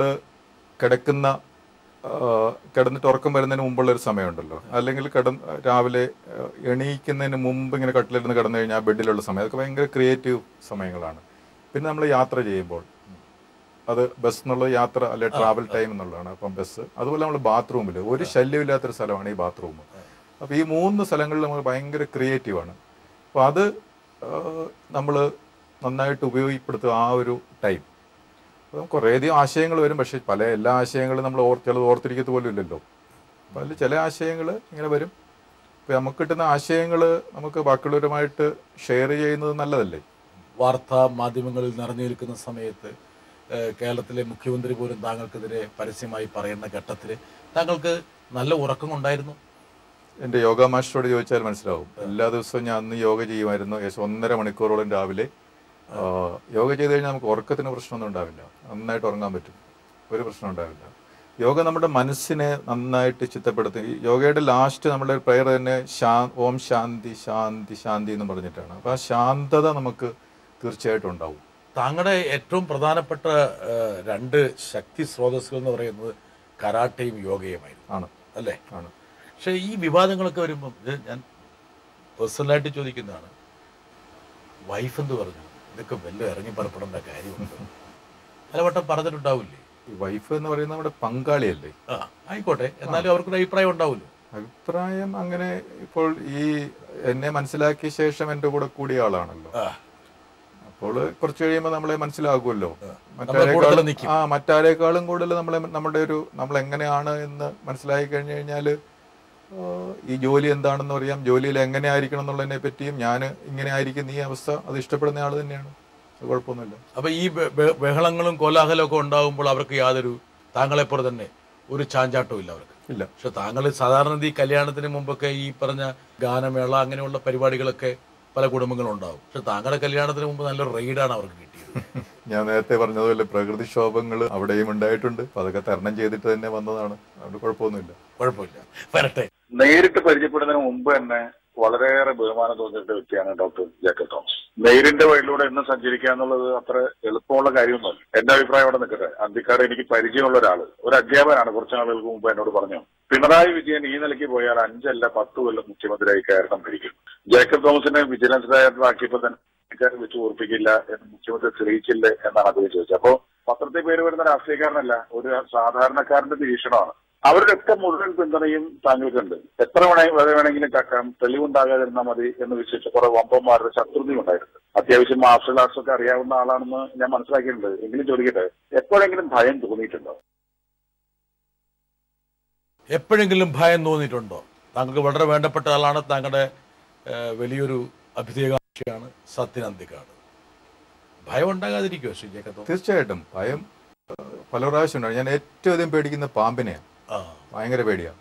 കിടന്നിട്ട് ഉറക്കം വരുന്നതിന് മുമ്പുള്ള ഒരു സമയമുണ്ടല്ലോ, അല്ലെങ്കിൽ രാവിലെ എണീക്കുന്നതിന് മുമ്പ് ഇങ്ങനെ കട്ടിലിരുന്ന് കിടന്നു കഴിഞ്ഞാൽ ആ ബെഡിലുള്ള സമയം, അതൊക്കെ ഭയങ്കര ക്രിയേറ്റീവ് സമയങ്ങളാണ്. പിന്നെ നമ്മൾ യാത്ര ചെയ്യുമ്പോൾ അത് ബസ് എന്നുള്ള യാത്ര അല്ലെ ട്രാവൽ ടൈം എന്നുള്ളതാണ്. അപ്പം ബസ്, അതുപോലെ നമ്മൾ ബാത്റൂമിൽ ഒരു ശല്യമില്ലാത്തൊരു സ്ഥലമാണ് ഈ ബാത്റൂം. അപ്പോൾ ഈ 3 സ്ഥലങ്ങളിൽ നമ്മൾ ഭയങ്കര ക്രിയേറ്റീവാണ്. അപ്പോൾ അത് നമ്മൾ നന്നായിട്ട് ഉപയോഗപ്പെടുത്തുക ആ ഒരു ടൈം. അപ്പം കുറേയധികം ആശയങ്ങൾ വരും, പക്ഷേ എല്ലാ ആശയങ്ങളും നമ്മൾ ചിലത് ഓർത്തിരിക്കത്ത് പോലും ഇല്ലല്ലോ. അപ്പം അതിൽ ചില ആശയങ്ങൾ ഇങ്ങനെ വരും. അപ്പോൾ നമുക്ക് കിട്ടുന്ന ആശയങ്ങൾ നമുക്ക് ബാക്കിയുള്ളവരുമായിട്ട് ഷെയർ ചെയ്യുന്നത് നല്ലതല്ലേ? വാർത്താ മാധ്യമങ്ങളിൽ നിറഞ്ഞു നിൽക്കുന്ന സമയത്ത് കേരളത്തിലെ മുഖ്യമന്ത്രി പോലും താങ്കൾക്കെതിരെ പരസ്യമായി പറയുന്ന ഘട്ടത്തിൽ താങ്കൾക്ക് നല്ല ഉറക്കം ഉണ്ടായിരുന്നു? എൻ്റെ യോഗ മാസ്റ്ററോട് ചോദിച്ചാൽ മനസ്സിലാവും. എല്ലാ ദിവസവും ഞാൻ അന്ന് യോഗ ചെയ്യുമായിരുന്നു. ഏകദേശം 1.5 മണിക്കൂറോളം രാവിലെ യോഗ ചെയ്ത് കഴിഞ്ഞാൽ നമുക്ക് ഉറക്കത്തിന് പ്രശ്നമൊന്നും ഉണ്ടാവില്ല, നന്നായിട്ട് ഉറങ്ങാൻ പറ്റും, ഒരു പ്രശ്നം ഉണ്ടാവില്ല. യോഗ നമ്മുടെ മനസ്സിനെ നന്നായിട്ട് ചിത്തപ്പെടുത്തി. യോഗയുടെ ലാസ്റ്റ് നമ്മുടെ പ്രയർ തന്നെ ഓം ശാന്തി ശാന്തി ശാന്തി എന്ന് പറഞ്ഞിട്ടാണ്. അപ്പോൾ ആ ശാന്തത നമുക്ക് തീർച്ചയായിട്ടും ഉണ്ടാവും. താങ്കളുടെ ഏറ്റവും പ്രധാനപ്പെട്ട 2 ശക്തി സ്രോതസ്സുകൾ എന്ന് പറയുന്നത് കരാട്ടയും യോഗയുമായിരുന്നു ആണ് അല്ലേ? ആണ്. പക്ഷേ ഈ വിവാദങ്ങളൊക്കെ വരുമ്പം ഞാൻ പേഴ്സണലായിട്ട് ചോദിക്കുന്നതാണ്, വൈഫ് എന്ത് പറഞ്ഞു? ഇതൊക്കെ വല്ലതും ഇറങ്ങി പുറപ്പെടേണ്ട കാര്യമുണ്ട്? പലവട്ടം പറഞ്ഞിട്ടുണ്ടാവില്ലേ? ഈ വൈഫ് എന്ന് പറയുന്നത് നമ്മുടെ പങ്കാളിയല്ലേ? ആയിക്കോട്ടെ, എന്നാലും അവർക്കൊരു അഭിപ്രായം ഉണ്ടാവുമല്ലോ. അഭിപ്രായം അങ്ങനെ ഇപ്പോൾ ഈ എന്നെ മനസ്സിലാക്കിയ ശേഷം എൻ്റെ കൂടെ കൂടിയ ആളാണല്ലോ. അപ്പോൾ കുറച്ച് കഴിയുമ്പോൾ നമ്മളെ മനസ്സിലാകുമല്ലോ. മറ്റാരേക്കാളും കൂടുതൽ നമ്മൾ എങ്ങനെയാണ് എന്ന് മനസ്സിലാക്കി കഴിഞ്ഞു കഴിഞ്ഞാൽ ഈ ജോലി എന്താണെന്ന് അറിയാം, ജോലിയിൽ എങ്ങനെ ആയിരിക്കണം എന്നുള്ളതിനെ പറ്റിയും ഞാൻ ഇങ്ങനെ ആയിരിക്കും ഈ അവസ്ഥ അത് ഇഷ്ടപ്പെടുന്ന ആൾ തന്നെയാണ്. അത് കുഴപ്പമൊന്നുമില്ല. അപ്പൊ ഈ ബഹളങ്ങളും കോലാഹലവും ഒക്കെ ഉണ്ടാകുമ്പോൾ അവർക്ക് യാതൊരു താങ്കളെപ്പോലെ തന്നെ ഒരു ചാഞ്ചാട്ടവും ഇല്ല അവർക്ക് ഇല്ല. പക്ഷെ താങ്കൾ സാധാരണ ഈ കല്യാണത്തിന് മുമ്പൊക്കെ ഈ പറഞ്ഞ ഗാനമേള അങ്ങനെയുള്ള പരിപാടികളൊക്കെ പല കുടുംബങ്ങളും ഉണ്ടാവും. പക്ഷെ താങ്കളുടെ കല്യാണത്തിന് മുമ്പ് നല്ലൊരു റെയ്ഡാണ് അവർക്ക് കിട്ടിയത്. ഞാൻ നേരത്തെ പറഞ്ഞതുപോലെ പ്രകൃതിക്ഷോഭങ്ങൾ അവിടെയും ഉണ്ടായിട്ടുണ്ട്. അപ്പൊ അതൊക്കെ തരണം ചെയ്തിട്ട് തന്നെ വന്നതാണ്. അതുകൊണ്ട് കുഴപ്പമൊന്നുമില്ല. വരട്ടെ. നേരിട്ട് പരിചയപ്പെടുന്നതിന് മുമ്പ് തന്നെ വളരെയേറെ ബഹുമാനം തോന്നിയിട്ട് വ്യക്തിയാണ് ഡോക്ടർ ജേക്കബ് തോമസ്. നേരിന്റെ വഴിയിലൂടെ ഇന്ന് സഞ്ചരിക്കുക എന്നുള്ളത് അത്ര എളുപ്പമുള്ള കാര്യമൊന്നുമല്ല. എന്റെ അഭിപ്രായം അവിടെ നിൽക്കട്ടെ. അന്തിക്കാട് എനിക്ക് പരിചയമുള്ള ഒരാള്, ഒരു അധ്യാപകനാണ്, കുറച്ചു നാളുകൾക്ക് മുമ്പ് എന്നോട് പറഞ്ഞു, പിണറായി വിജയൻ ഈ നിലയ്ക്ക് പോയാൽ 5 അല്ല 10 കൊല്ലം മുഖ്യമന്ത്രിയായി കേരളം ഭരിക്കും. ജേക്കബ് തോമസിനെ വിജിലൻസ് ഡയറക്ടർ ആക്കിയപ്പോൾ തന്നെ വെച്ച് ഓർപ്പിക്കില്ല എന്ന് മുഖ്യമന്ത്രി തെളിയിച്ചില്ലേ എന്നാണ് അദ്ദേഹം ചോദിച്ചത്. അപ്പോ പത്രത്തിൽ പേര് വരുന്ന രാഷ്ട്രീയക്കാരനല്ല, ഒരു സാധാരണക്കാരന്റെ നിരീക്ഷണമാണ്. അവരുടെ ഒക്കെ മുഴുവൻ പിന്തുണയും താങ്കൾക്കുണ്ട്. എത്ര വേണമെങ്കിലും കക്കാം, തെളിവുണ്ടാകാതിരുന്നാൽ മതി എന്ന് വിശ്വസിച്ച കുറെ വമ്പന്മാരുടെ ശത്രുതയും ഉണ്ടായിട്ടുണ്ട്. അത്യാവശ്യം മാർഷൽ ആർട്സ് ഒക്കെ അറിയാവുന്ന ആളാണെന്ന് ഞാൻ മനസ്സിലാക്കിയിട്ടുണ്ട്. എങ്കിലും ചോദിക്കട്ടെ, എപ്പോഴെങ്കിലും ഭയം തോന്നിയിട്ടുണ്ടോ? എപ്പോഴെങ്കിലും ഭയം തോന്നിയിട്ടുണ്ടോ? താങ്കൾക്ക് വളരെ വേണ്ടപ്പെട്ട ആളാണ്, താങ്കളുടെ വലിയൊരു അഭ്യുദയകാംക്ഷിയാണ് സത്യൻ അന്തിക്കാട്. ഭയം ഉണ്ടാകാതിരിക്കുമോ ശ്രീ ജേക്കബ്? തീർച്ചയായിട്ടും ഭയം പല പ്രാവശ്യം ഉണ്ടാകും. ഞാൻ ഏറ്റവും അധികം പേടിക്കുന്ന പാമ്പിനെയാണ്. ഭയങ്കര പേടിയാണ്.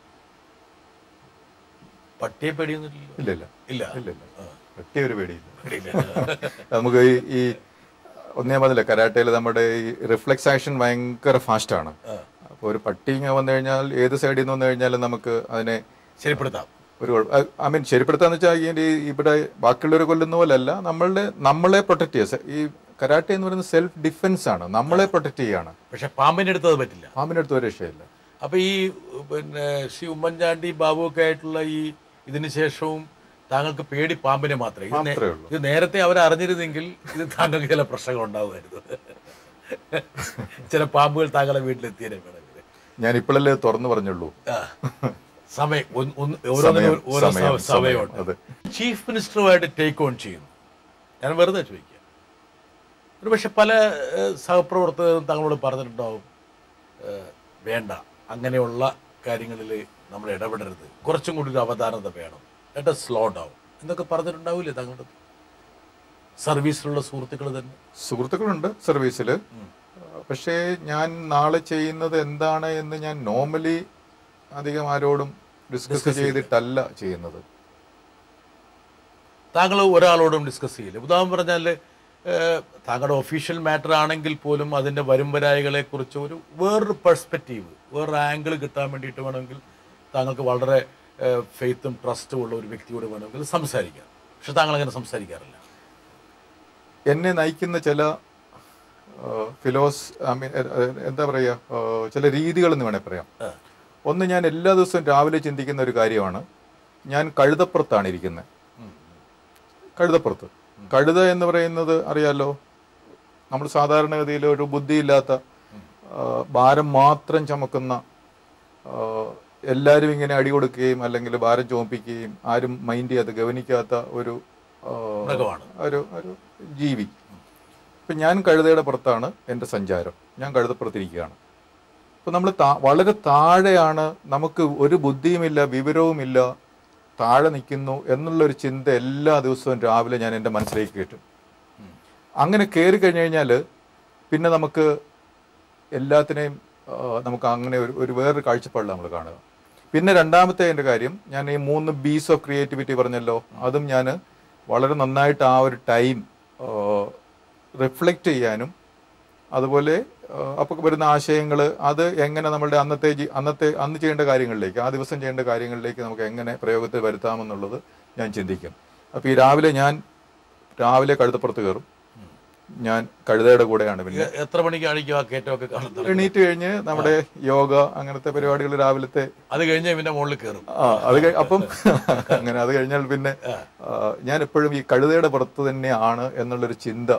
പട്ടിയെ പേടിയൊന്നും ഇല്ല ഇല്ല ഇല്ല ഇല്ല ഇല്ല പട്ടിയ ഒരു പേടിയില്ല. നമുക്ക് ഈ ഒന്നേ പറഞ്ഞില്ല, കരാട്ടയിൽ നമ്മുടെ ഈ റിഫ്ലെക്സ് ആക്ഷൻ ഭയങ്കര ഫാസ്റ്റാണ്. അപ്പോൾ ഒരു പട്ടി ഇങ്ങനെ വന്നു കഴിഞ്ഞാൽ ഏത് സൈഡിൽ നിന്ന് വന്നു കഴിഞ്ഞാലും നമുക്ക് അതിനെ ശരിപ്പെടുത്താം. ഒരു ശരിപ്പെടുത്താന്ന് വെച്ചാൽ ഇവിടെ ബാക്കിയുള്ളവർ കൊല്ലുന്ന പോലെയല്ല, നമ്മളെ പ്രൊട്ടക്ട് ചെയ്യുക. ഈ കരാട്ടെ എന്ന് പറയുന്നത് സെൽഫ് ഡിഫെൻസ് ആണ്, നമ്മളെ പ്രൊട്ടക്ട് ചെയ്യാണ്. പക്ഷെ പാമ്പിന്റെ അടുത്ത് അത് പറ്റില്ല. പാമ്പിന്റെ അടുത്ത് ഒരു രക്ഷയില്ല. അപ്പൊ ഈ ശ്രീ ഉമ്മൻചാണ്ടി ബാബു ഒക്കെ ആയിട്ടുള്ള ഇതിന് ശേഷവും താങ്കൾക്ക് പേടി പാമ്പിനെ മാത്രമേ ഉള്ളൂ. ഇത് നേരത്തെ അവരറിഞ്ഞിരുന്നെങ്കിൽ ഇത് താങ്കൾക്ക് ചില പ്രശ്നങ്ങൾ ഉണ്ടാവുമായിരുന്നു. ചില പാമ്പുകൾ താങ്കളെ വീട്ടിലെത്തിയതിനെ വേണമെങ്കിൽ. ഞാൻ ഇപ്പോഴല്ലേ തുറന്നു പറഞ്ഞുള്ളൂ. സമയമുണ്ട്. ചീഫ് മിനിസ്റ്ററുമായിട്ട് ടേക്ക് ഓൺ ചെയ്യുന്നു. ഞാൻ വെറുതെ ചോദിക്കുക. ഒരു പക്ഷെ പല സഹപ്രവർത്തകരും താങ്കളോട് പറഞ്ഞിട്ടുണ്ടാവും, വേണ്ട അങ്ങനെയുള്ള കാര്യങ്ങളിൽ നമ്മൾ ഇടപെടരുത്, കുറച്ചും കൂടി ഒരു അവധാനത വേണം, ലെറ്റ് us slow down എന്നൊക്കെ പറഞ്ഞിട്ടുണ്ടാവില്ലേ താങ്കളുടെ സർവീസിലുള്ള സുഹൃത്തുക്കൾ തന്നെ? സുഹൃത്തുക്കളുണ്ട് സർവീസിൽ. പക്ഷേ ഞാൻ നാളെ ചെയ്യുന്നത് എന്താണ് എന്ന് ഞാൻ നോർമലി അധികം ആരോടും ഡിസ്കസ് ചെയ്തിട്ടല്ല ചെയ്യുന്നത്. താങ്കൾ ഒരാളോടും ഡിസ്കസ് ചെയ്യില്ല. ഉദാഹരണം പറഞ്ഞാൽ താങ്കളുടെ ഒഫീഷ്യൽ മാറ്റർ ആണെങ്കിൽ പോലും അതിൻ്റെ വരുംവരായികളെ കുറിച്ച് വേറൊരു പെർസ്പെക്റ്റീവ്, വേറൊരു ആംഗിൾ കിട്ടാൻ വേണ്ടിയിട്ട് വേണമെങ്കിൽ താങ്കൾക്ക് വളരെ ഫെയ്ത്തും ട്രസ്റ്റും ഉള്ള ഒരു വ്യക്തിയോട് വേണമെങ്കിൽ സംസാരിക്കാം. പക്ഷെ താങ്കൾ അങ്ങനെ സംസാരിക്കാറില്ല. എന്നെ നയിക്കുന്ന ചില എന്താ പറയുക, ചില രീതികളെന്ന് വേണേൽ പറയാം. ഒന്ന്, ഞാൻ എല്ലാ ദിവസവും രാവിലെ ചിന്തിക്കുന്ന ഒരു കാര്യമാണ്, ഞാൻ കഴുതപ്പുറത്താണ് ഇരിക്കുന്നത്. കഴുതപ്പുറത്ത്. കഴുത എന്ന് പറയുന്നത് അറിയാലോ, നമ്മൾ സാധാരണഗതിയിൽ ഒരു ബുദ്ധിയില്ലാത്ത, ഭാരം മാത്രം ചുമക്കുന്ന, എല്ലാവരും ഇങ്ങനെ അടി കൊടുക്കുകയും അല്ലെങ്കിൽ ഭാരം ചുമപ്പിക്കുകയും ആരും മൈൻഡ് ചെയ്യാത്ത, ഗവനിക്കാത്ത ഒരു ജീവി. ഇപ്പം ഞാൻ കഴുതയുടെ പുറത്താണ് എൻ്റെ സഞ്ചാരം. ഞാൻ കഴുതപ്പുറത്തിരിക്കുകയാണ്. അപ്പോൾ നമ്മൾ വളരെ താഴെയാണ്, നമുക്ക് ഒരു ബുദ്ധിയുമില്ല, വിവരവുമില്ല, താഴെ നിൽക്കുന്നു എന്നുള്ളൊരു ചിന്ത എല്ലാ ദിവസവും രാവിലെ ഞാൻ എൻ്റെ മനസ്സിലേക്ക് കയറ്റും. അങ്ങനെ കയറി കഴിഞ്ഞു കഴിഞ്ഞാൽ പിന്നെ നമുക്ക് എല്ലാത്തിനെയും നമുക്ക് അങ്ങനെ ഒരു വേറൊരു കാഴ്ചപ്പാടിൽ നമ്മൾ കാണുക. പിന്നെ രണ്ടാമത്തെ എൻ്റെ കാര്യം, ഞാൻ ഈ 3 B's ഓഫ് ക്രിയേറ്റിവിറ്റി പറഞ്ഞല്ലോ, അതും ഞാൻ വളരെ നന്നായിട്ട് ആ ഒരു ടൈം റിഫ്ലക്റ്റ് ചെയ്യാനും, അതുപോലെ അപ്പോൾ വരുന്ന ആശയങ്ങൾ അത് എങ്ങനെ നമ്മളുടെ അന്ന് ചെയ്യേണ്ട കാര്യങ്ങളിലേക്ക്, ആ ദിവസം ചെയ്യേണ്ട കാര്യങ്ങളിലേക്ക് നമുക്ക് എങ്ങനെ പ്രയോഗത്തിൽ വരുത്താമെന്നുള്ളത് ഞാൻ ചിന്തിക്കും. അപ്പോൾ ഈ രാവിലെ കഴുതപ്പുറത്ത് കയറും. ഞാൻ കഴുതയുടെ കൂടെയാണ്. പിന്നെ എത്ര മണിക്ക് കയറ്റമൊക്കെ എണീറ്റ് കഴിഞ്ഞ് നമ്മുടെ യോഗ അങ്ങനത്തെ പരിപാടികൾ രാവിലത്തെ, അത് കഴിഞ്ഞ് പിന്നെ മുകളിൽ കയറും. അപ്പം അങ്ങനെ അത് കഴിഞ്ഞാൽ പിന്നെ ഞാൻ എപ്പോഴും ഈ കഴുതയുടെ പുറത്ത് തന്നെയാണ് എന്നുള്ളൊരു ചിന്ത.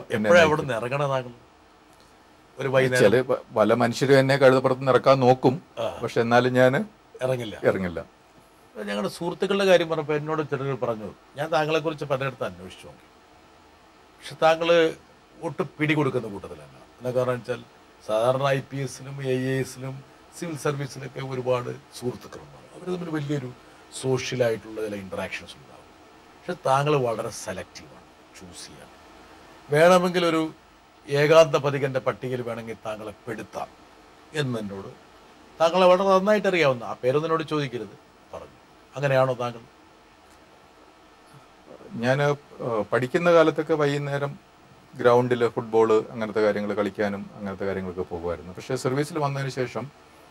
ചില പല മനുഷ്യരും എന്നെ കഴുതപ്പുറത്ത് ഇറക്കാൻ നോക്കും, പക്ഷെ എന്നാലും ഞാൻ ഇറങ്ങില്ല. ഞങ്ങളുടെ സുഹൃത്തുക്കളുടെ കാര്യം പറഞ്ഞപ്പോൾ എന്നോട് ചിലർ പറഞ്ഞു, ഞാൻ താങ്കളെ കുറിച്ച് പലയിടത്ത് അന്വേഷിച്ചു നോക്കി, പക്ഷെ താങ്കൾ ഒട്ടും പിടികൊടുക്കുന്ന കൂട്ടത്തിലല്ല. എന്താ കാരണം വെച്ചാൽ സാധാരണ IPSലും IASലും സിവിൽ സർവീസിലൊക്കെ ഒരുപാട് സുഹൃത്തുക്കളുണ്ടാവും. അവർ തമ്മിൽ വലിയൊരു സോഷ്യലായിട്ടുള്ള ചില ഇൻട്രാക്ഷൻസ് ഉണ്ടാകും. പക്ഷെ താങ്കൾ വളരെ സെലക്റ്റീവാണ്, ചൂസ് ചെയ്യാൻ. വേണമെങ്കിൽ ഒരു ഏകാന്ത പതികൻ്റെ പട്ടികയിൽ വേണമെങ്കിൽ താങ്കളെ പെടുത്താം എന്നോട് താങ്കളെ വളരെ നന്നായിട്ട് അറിയാവുന്ന, ആ പേരൊന്നും എന്നോട് ചോദിക്കരുത്, പറഞ്ഞു. അങ്ങനെയാണോ താങ്കൾ? ഞാൻ പഠിക്കുന്ന കാലത്തൊക്കെ വൈകുന്നേരം ഗ്രൗണ്ടിൽ ഫുട്ബോൾ അങ്ങനത്തെ കാര്യങ്ങൾ കളിക്കാനും അങ്ങനത്തെ കാര്യങ്ങളൊക്കെ പോകുമായിരുന്നു. പക്ഷേ സർവീസിൽ വന്നതിന് ശേഷം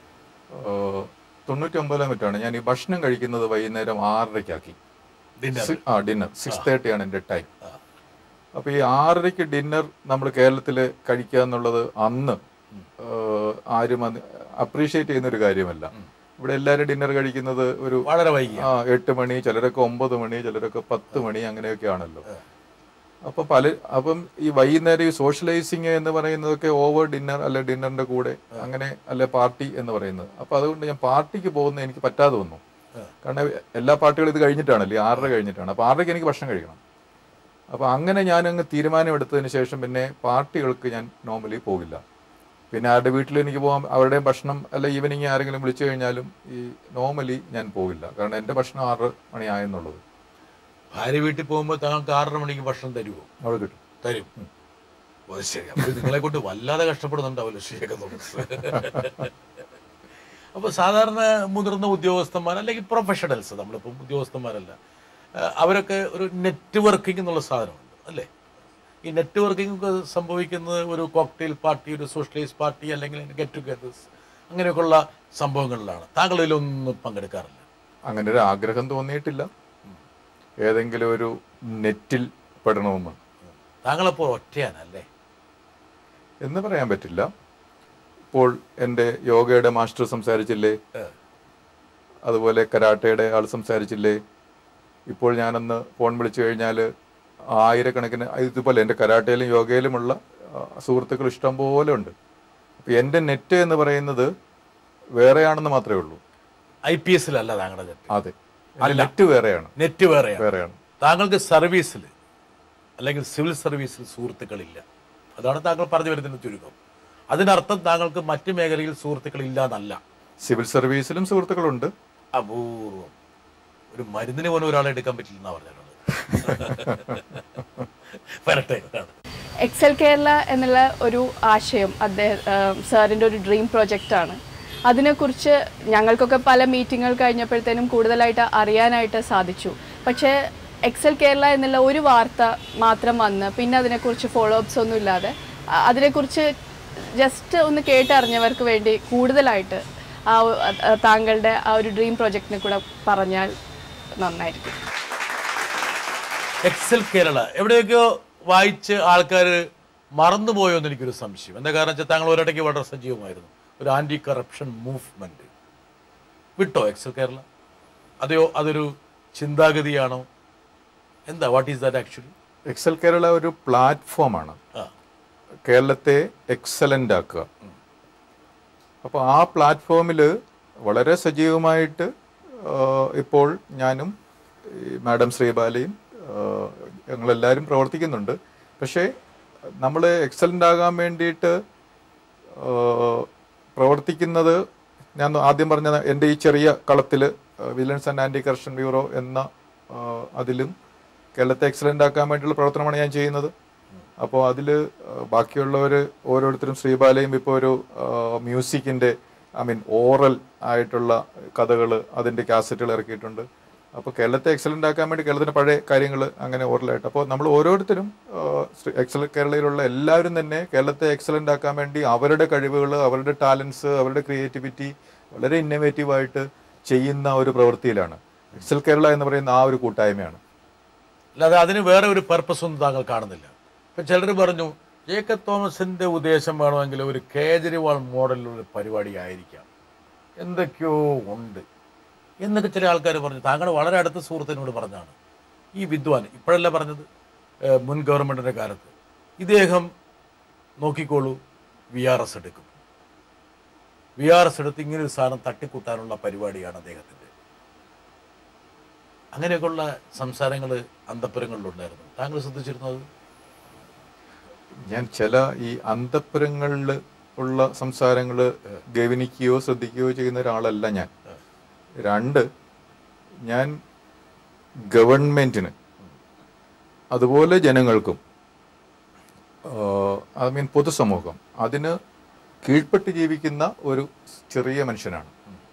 99 മറ്റാണ് ഞാൻ ഈ ഭക്ഷണം കഴിക്കുന്നത് വൈകുന്നേരം 6:30 ഡിന്നർ 6:30 ആണ് എൻ്റെ ടൈം. അപ്പോൾ ഈ 6:30 ഡിന്നർ നമ്മൾ കേരളത്തിൽ കഴിക്കുക എന്നുള്ളത് അന്ന് ആരും അപ്രീഷിയേറ്റ് ചെയ്യുന്ന ഒരു കാര്യമല്ല. ഇവിടെ എല്ലാവരും ഡിന്നർ കഴിക്കുന്നത് ഒരു വളരെ വൈകി 8 മണി, ചിലരൊക്കെ 9 മണി, ചിലരൊക്കെ 10 മണി, അങ്ങനെയൊക്കെ ആണല്ലോ. അപ്പം ഈ വൈകുന്നേരം ഈ സോഷ്യലൈസിങ് എന്ന് പറയുന്നതൊക്കെ ഓവർ ഡിന്നർ അല്ലെ ഡിന്നറിന്റെ കൂടെ അങ്ങനെ അല്ലെ പാർട്ടി എന്ന് പറയുന്നത്. അപ്പൊ അതുകൊണ്ട് ഞാൻ പാർട്ടിക്ക് പോകുന്നത് എനിക്ക് പറ്റാതെ വന്നു. കാരണം എല്ലാ പാർട്ടികളും ഇത് കഴിഞ്ഞിട്ടാണല്ലേ, 6:30 കഴിഞ്ഞിട്ടാണ്. അപ്പൊ 6:30 എനിക്ക് ഭക്ഷണം കഴിക്കണം. അപ്പൊ അങ്ങനെ ഞാനങ്ങ് തീരുമാനമെടുത്തതിന് ശേഷം പിന്നെ പാർട്ടികൾക്ക് ഞാൻ നോർമലി പോകില്ല. പിന്നെ ആരുടെ വീട്ടിൽ എനിക്ക് പോകാം, അവരുടെയും ഭക്ഷണം അല്ല ഈവനിങ് ആരെങ്കിലും വിളിച്ചു കഴിഞ്ഞാലും ഈ നോർമലി ഞാൻ പോകില്ല. കാരണം എൻ്റെ ഭക്ഷണം 6 മണിയായെന്നുള്ളത്. ഭാര്യ വീട്ടിൽ പോകുമ്പോൾ താങ്കൾക്ക് 6:30 മണിക്ക് ഭക്ഷണം തരുമോ? അവിടെ കിട്ടും. തരും. ശരി. അപ്പോൾ നിങ്ങളെ കൊണ്ട് വല്ലാതെ കഷ്ടപ്പെടുന്നുണ്ടാവുമല്ലോ ജേക്കബ് തോമസ്. അപ്പോൾ സാധാരണ മുതിർന്ന ഉദ്യോഗസ്ഥന്മാർ അല്ലെങ്കിൽ പ്രൊഫഷണൽസ്, നമ്മളിപ്പോൾ ഉദ്യോഗസ്ഥന്മാരല്ല, അവരൊക്കെ ഒരു നെറ്റ്വർക്കിംഗ് എന്നുള്ള സാധനമുണ്ട് അല്ലേ? ഈ നെറ്റ്വർക്കിംഗ് ഒക്കെ സംഭവിക്കുന്നത് ഒരു കോക്ടെയിൽ പാർട്ടി, ഒരു സോഷ്യലൈസ് പാർട്ടി, അല്ലെങ്കിൽ ഗെറ്റ് ടുഗദേഴ്സ്, അങ്ങനെയൊക്കെയുള്ള സംഭവങ്ങളിലാണ്. താങ്കൾ ഇതിലൊന്നും പങ്കെടുക്കാറില്ല? അങ്ങനെ ഒരു ആഗ്രഹം തോന്നിയിട്ടില്ല ഏതെങ്കിലും ഒരു നെറ്റിൽ പെടണമെന്ന്. താങ്കളപ്പോൾ ഒറ്റയാനല്ലേ എന്ന് പറയാൻ പറ്റില്ല. ഇപ്പോൾ എൻ്റെ യോഗയുടെ മാസ്റ്റർ സംസാരിച്ചില്ലേ, അതുപോലെ കരാട്ടയുടെ ആൾ സംസാരിച്ചില്ലേ. ഇപ്പോൾ ഞാനൊന്ന് ഫോൺ വിളിച്ചു കഴിഞ്ഞാൽ ആയിരക്കണക്കിന്, ഇതുപോലെ എൻ്റെ കരാട്ടയിലും യോഗയിലുമുള്ള സുഹൃത്തുക്കൾ ഇഷ്ടം പോലെ ഉണ്ട്. അപ്പോൾ എൻ്റെ നെറ്റ് എന്ന് പറയുന്നത് വേറെയാണെന്ന് മാത്രമേ ഉള്ളൂ. IPS താങ്കളുടെ നെറ്റ്? അതെ, നെറ്റ് വേറെയാണ്. നെറ്റ് വേറെയാണ്. താങ്കൾക്ക് സർവീസിൽ അല്ലെങ്കിൽ സിവിൽ സർവീസിൽ സുഹൃത്തുക്കളില്ല, അതാണ് താങ്കൾ പറഞ്ഞു വരുന്നതിന് ചുരുക്കം. അതിനർത്ഥം താങ്കൾക്ക് മറ്റു മേഖലയിൽ സുഹൃത്തുക്കളില്ല എന്നല്ല. സിവിൽ സർവീസിലും സുഹൃത്തുക്കളുണ്ട്. അപൂർവം. ഒരു മരുന്നിന് പോലും ഒരാളെ എടുക്കാൻ പറ്റില്ലെന്നാണ് പറഞ്ഞത്. വരട്ടെ. എക്സൽ കേരള എന്നുള്ള ഒരു ആശയം സാറിൻ്റെ ഒരു ഡ്രീം പ്രൊജക്റ്റാണ്. അതിനെക്കുറിച്ച് ഞങ്ങൾക്കൊക്കെ പല മീറ്റിങ്ങുകൾ കഴിഞ്ഞപ്പോഴത്തേനും കൂടുതലായിട്ട് അറിയാനായിട്ട് സാധിച്ചു. പക്ഷേ എക്സൽ കേരള എന്നുള്ള ഒരു വാർത്ത മാത്രം വന്ന് പിന്നെ അതിനെക്കുറിച്ച് ഫോളോ അപ്സ് ഒന്നും ഇല്ലാതെ അതിനെക്കുറിച്ച് ജസ്റ്റ് ഒന്ന് കേട്ടറിഞ്ഞവർക്ക് വേണ്ടി കൂടുതലായിട്ട് താങ്കളുടെ ആ ഒരു ഡ്രീം പ്രൊജക്റ്റിനെ കൂടെ പറഞ്ഞാൽ നന്നായിരിക്കും. എക്സൽ കേരള എവിടെയൊക്കെയോ വായിച്ച് ആൾക്കാർ മറന്നുപോയോ എന്ന് എനിക്കൊരു സംശയം. എന്താ കാരണം വെച്ചാൽ താങ്കൾ ഒരിടയ്ക്ക് വളരെ സജീവമായിരുന്നു. ഒരു ആൻറ്റി കറപ്ഷൻ മൂവ്മെൻറ്റ് വിട്ടോ എക്സൽ കേരള? അതെയോ അതൊരു ചിന്താഗതിയാണോ? എന്താ, what is that actually? Excel Kerala ഒരു പ്ലാറ്റ്ഫോമാണ്, കേരളത്തെ എക്സലൻ്റ് ആക്കുക. അപ്പോൾ ആ പ്ലാറ്റ്ഫോമിൽ വളരെ സജീവമായിട്ട് ഇപ്പോൾ ഞാനും മാഡം ശ്രീബാലയും ഞങ്ങളെല്ലാവരും പ്രവർത്തിക്കുന്നുണ്ട്. പക്ഷേ നമ്മൾ എക്സലൻ്റ് ആകാൻ വേണ്ടിയിട്ട് പ്രവർത്തിക്കുന്നത്, ഞാൻ ആദ്യം പറഞ്ഞ എൻ്റെ ഈ ചെറിയ കളത്തിൽ vigilance and anti corruption bureau എന്ന അതിലും കേരളത്തെ എക്സലൻ്റ് ആക്കാൻ വേണ്ടിയുള്ള പ്രവർത്തനമാണ് ഞാൻ ചെയ്യുന്നത്. അപ്പോൾ അതിൽ ബാക്കിയുള്ളവർ ഓരോരുത്തരും, ശ്രീബാലയും ഇപ്പോൾ ഒരു മ്യൂസിക്കിൻ്റെ ഓറൽ ആയിട്ടുള്ള കഥകൾ, അതിൻ്റെ കാസറ്റുകൾ ഇറക്കിയിട്ടുണ്ട്. അപ്പോൾ കേരളത്തെ എക്സലൻ്റ് ആക്കാൻ വേണ്ടി കേരളത്തിൻ്റെ പഴയ കാര്യങ്ങൾ അങ്ങനെ ഓറലായിട്ട്, അപ്പോൾ നമ്മൾ ഓരോരുത്തരും എക്സൽ കേരളയിലുള്ള എല്ലാവരും തന്നെ കേരളത്തെ എക്സലൻ്റ് ആക്കാൻ വേണ്ടി അവരുടെ കഴിവുകൾ, അവരുടെ ടാലൻസ്, അവരുടെ ക്രിയേറ്റിവിറ്റി വളരെ ഇന്നോവേറ്റീവായിട്ട് ചെയ്യുന്ന ഒരു പ്രവൃത്തിയിലാണ് എക്സൽ കേരള എന്ന് പറയുന്ന ആ ഒരു കൂട്ടായ്മയാണ്. അല്ലാതെ അതിന് വേറെ ഒരു പർപ്പസ് ഒന്നും താങ്കൾ കാണുന്നില്ല. ഇപ്പം ചിലർ പറഞ്ഞു ജേക്കബ് തോമസിൻ്റെ ഉദ്ദേശം വേണമെങ്കിൽ ഒരു കേജ്രിവാൾ മോഡലിലുള്ള പരിപാടി ആയിരിക്കാം, എന്തൊക്കെയോ ഉണ്ട് എന്നൊക്കെ ചില ആൾക്കാർ പറഞ്ഞു. താങ്കൾ വളരെ അടുത്ത സുഹൃത്തിനോട് പറഞ്ഞാണ് ഈ വിദ്വാൻ, ഇപ്പോഴല്ല പറഞ്ഞത്, മുൻ ഗവൺമെൻറ്റിൻ്റെ കാലത്ത് ഇദ്ദേഹം നോക്കിക്കോളൂ VRS എടുക്കും, VRS എടുത്ത് ഇങ്ങനൊരു സാധനം തട്ടിക്കൂട്ടാനുള്ള പരിപാടിയാണ് അദ്ദേഹത്തിൻ്റെ. അങ്ങനെയൊക്കെയുള്ള സംസാരങ്ങൾ അന്തഃപുരങ്ങളിലുണ്ടായിരുന്നു. താങ്കൾ ശ്രദ്ധിച്ചിരുന്നത്? ഞാൻ ചില ഈ അന്തഃപുരങ്ങളിൽ ഉള്ള സംസാരങ്ങൾ ഗവനിക്കുകയോ ശ്രദ്ധിക്കുകയോ ചെയ്യുന്ന ഒരാളല്ല ഞാൻ. രണ്ട്, ഞാൻ ഗവൺമെൻറ്റിന് അതുപോലെ ജനങ്ങൾക്കും പൊതുസമൂഹം അതിന് കീഴ്പ്പെട്ട് ജീവിക്കുന്ന ഒരു ചെറിയ മനുഷ്യനാണ്.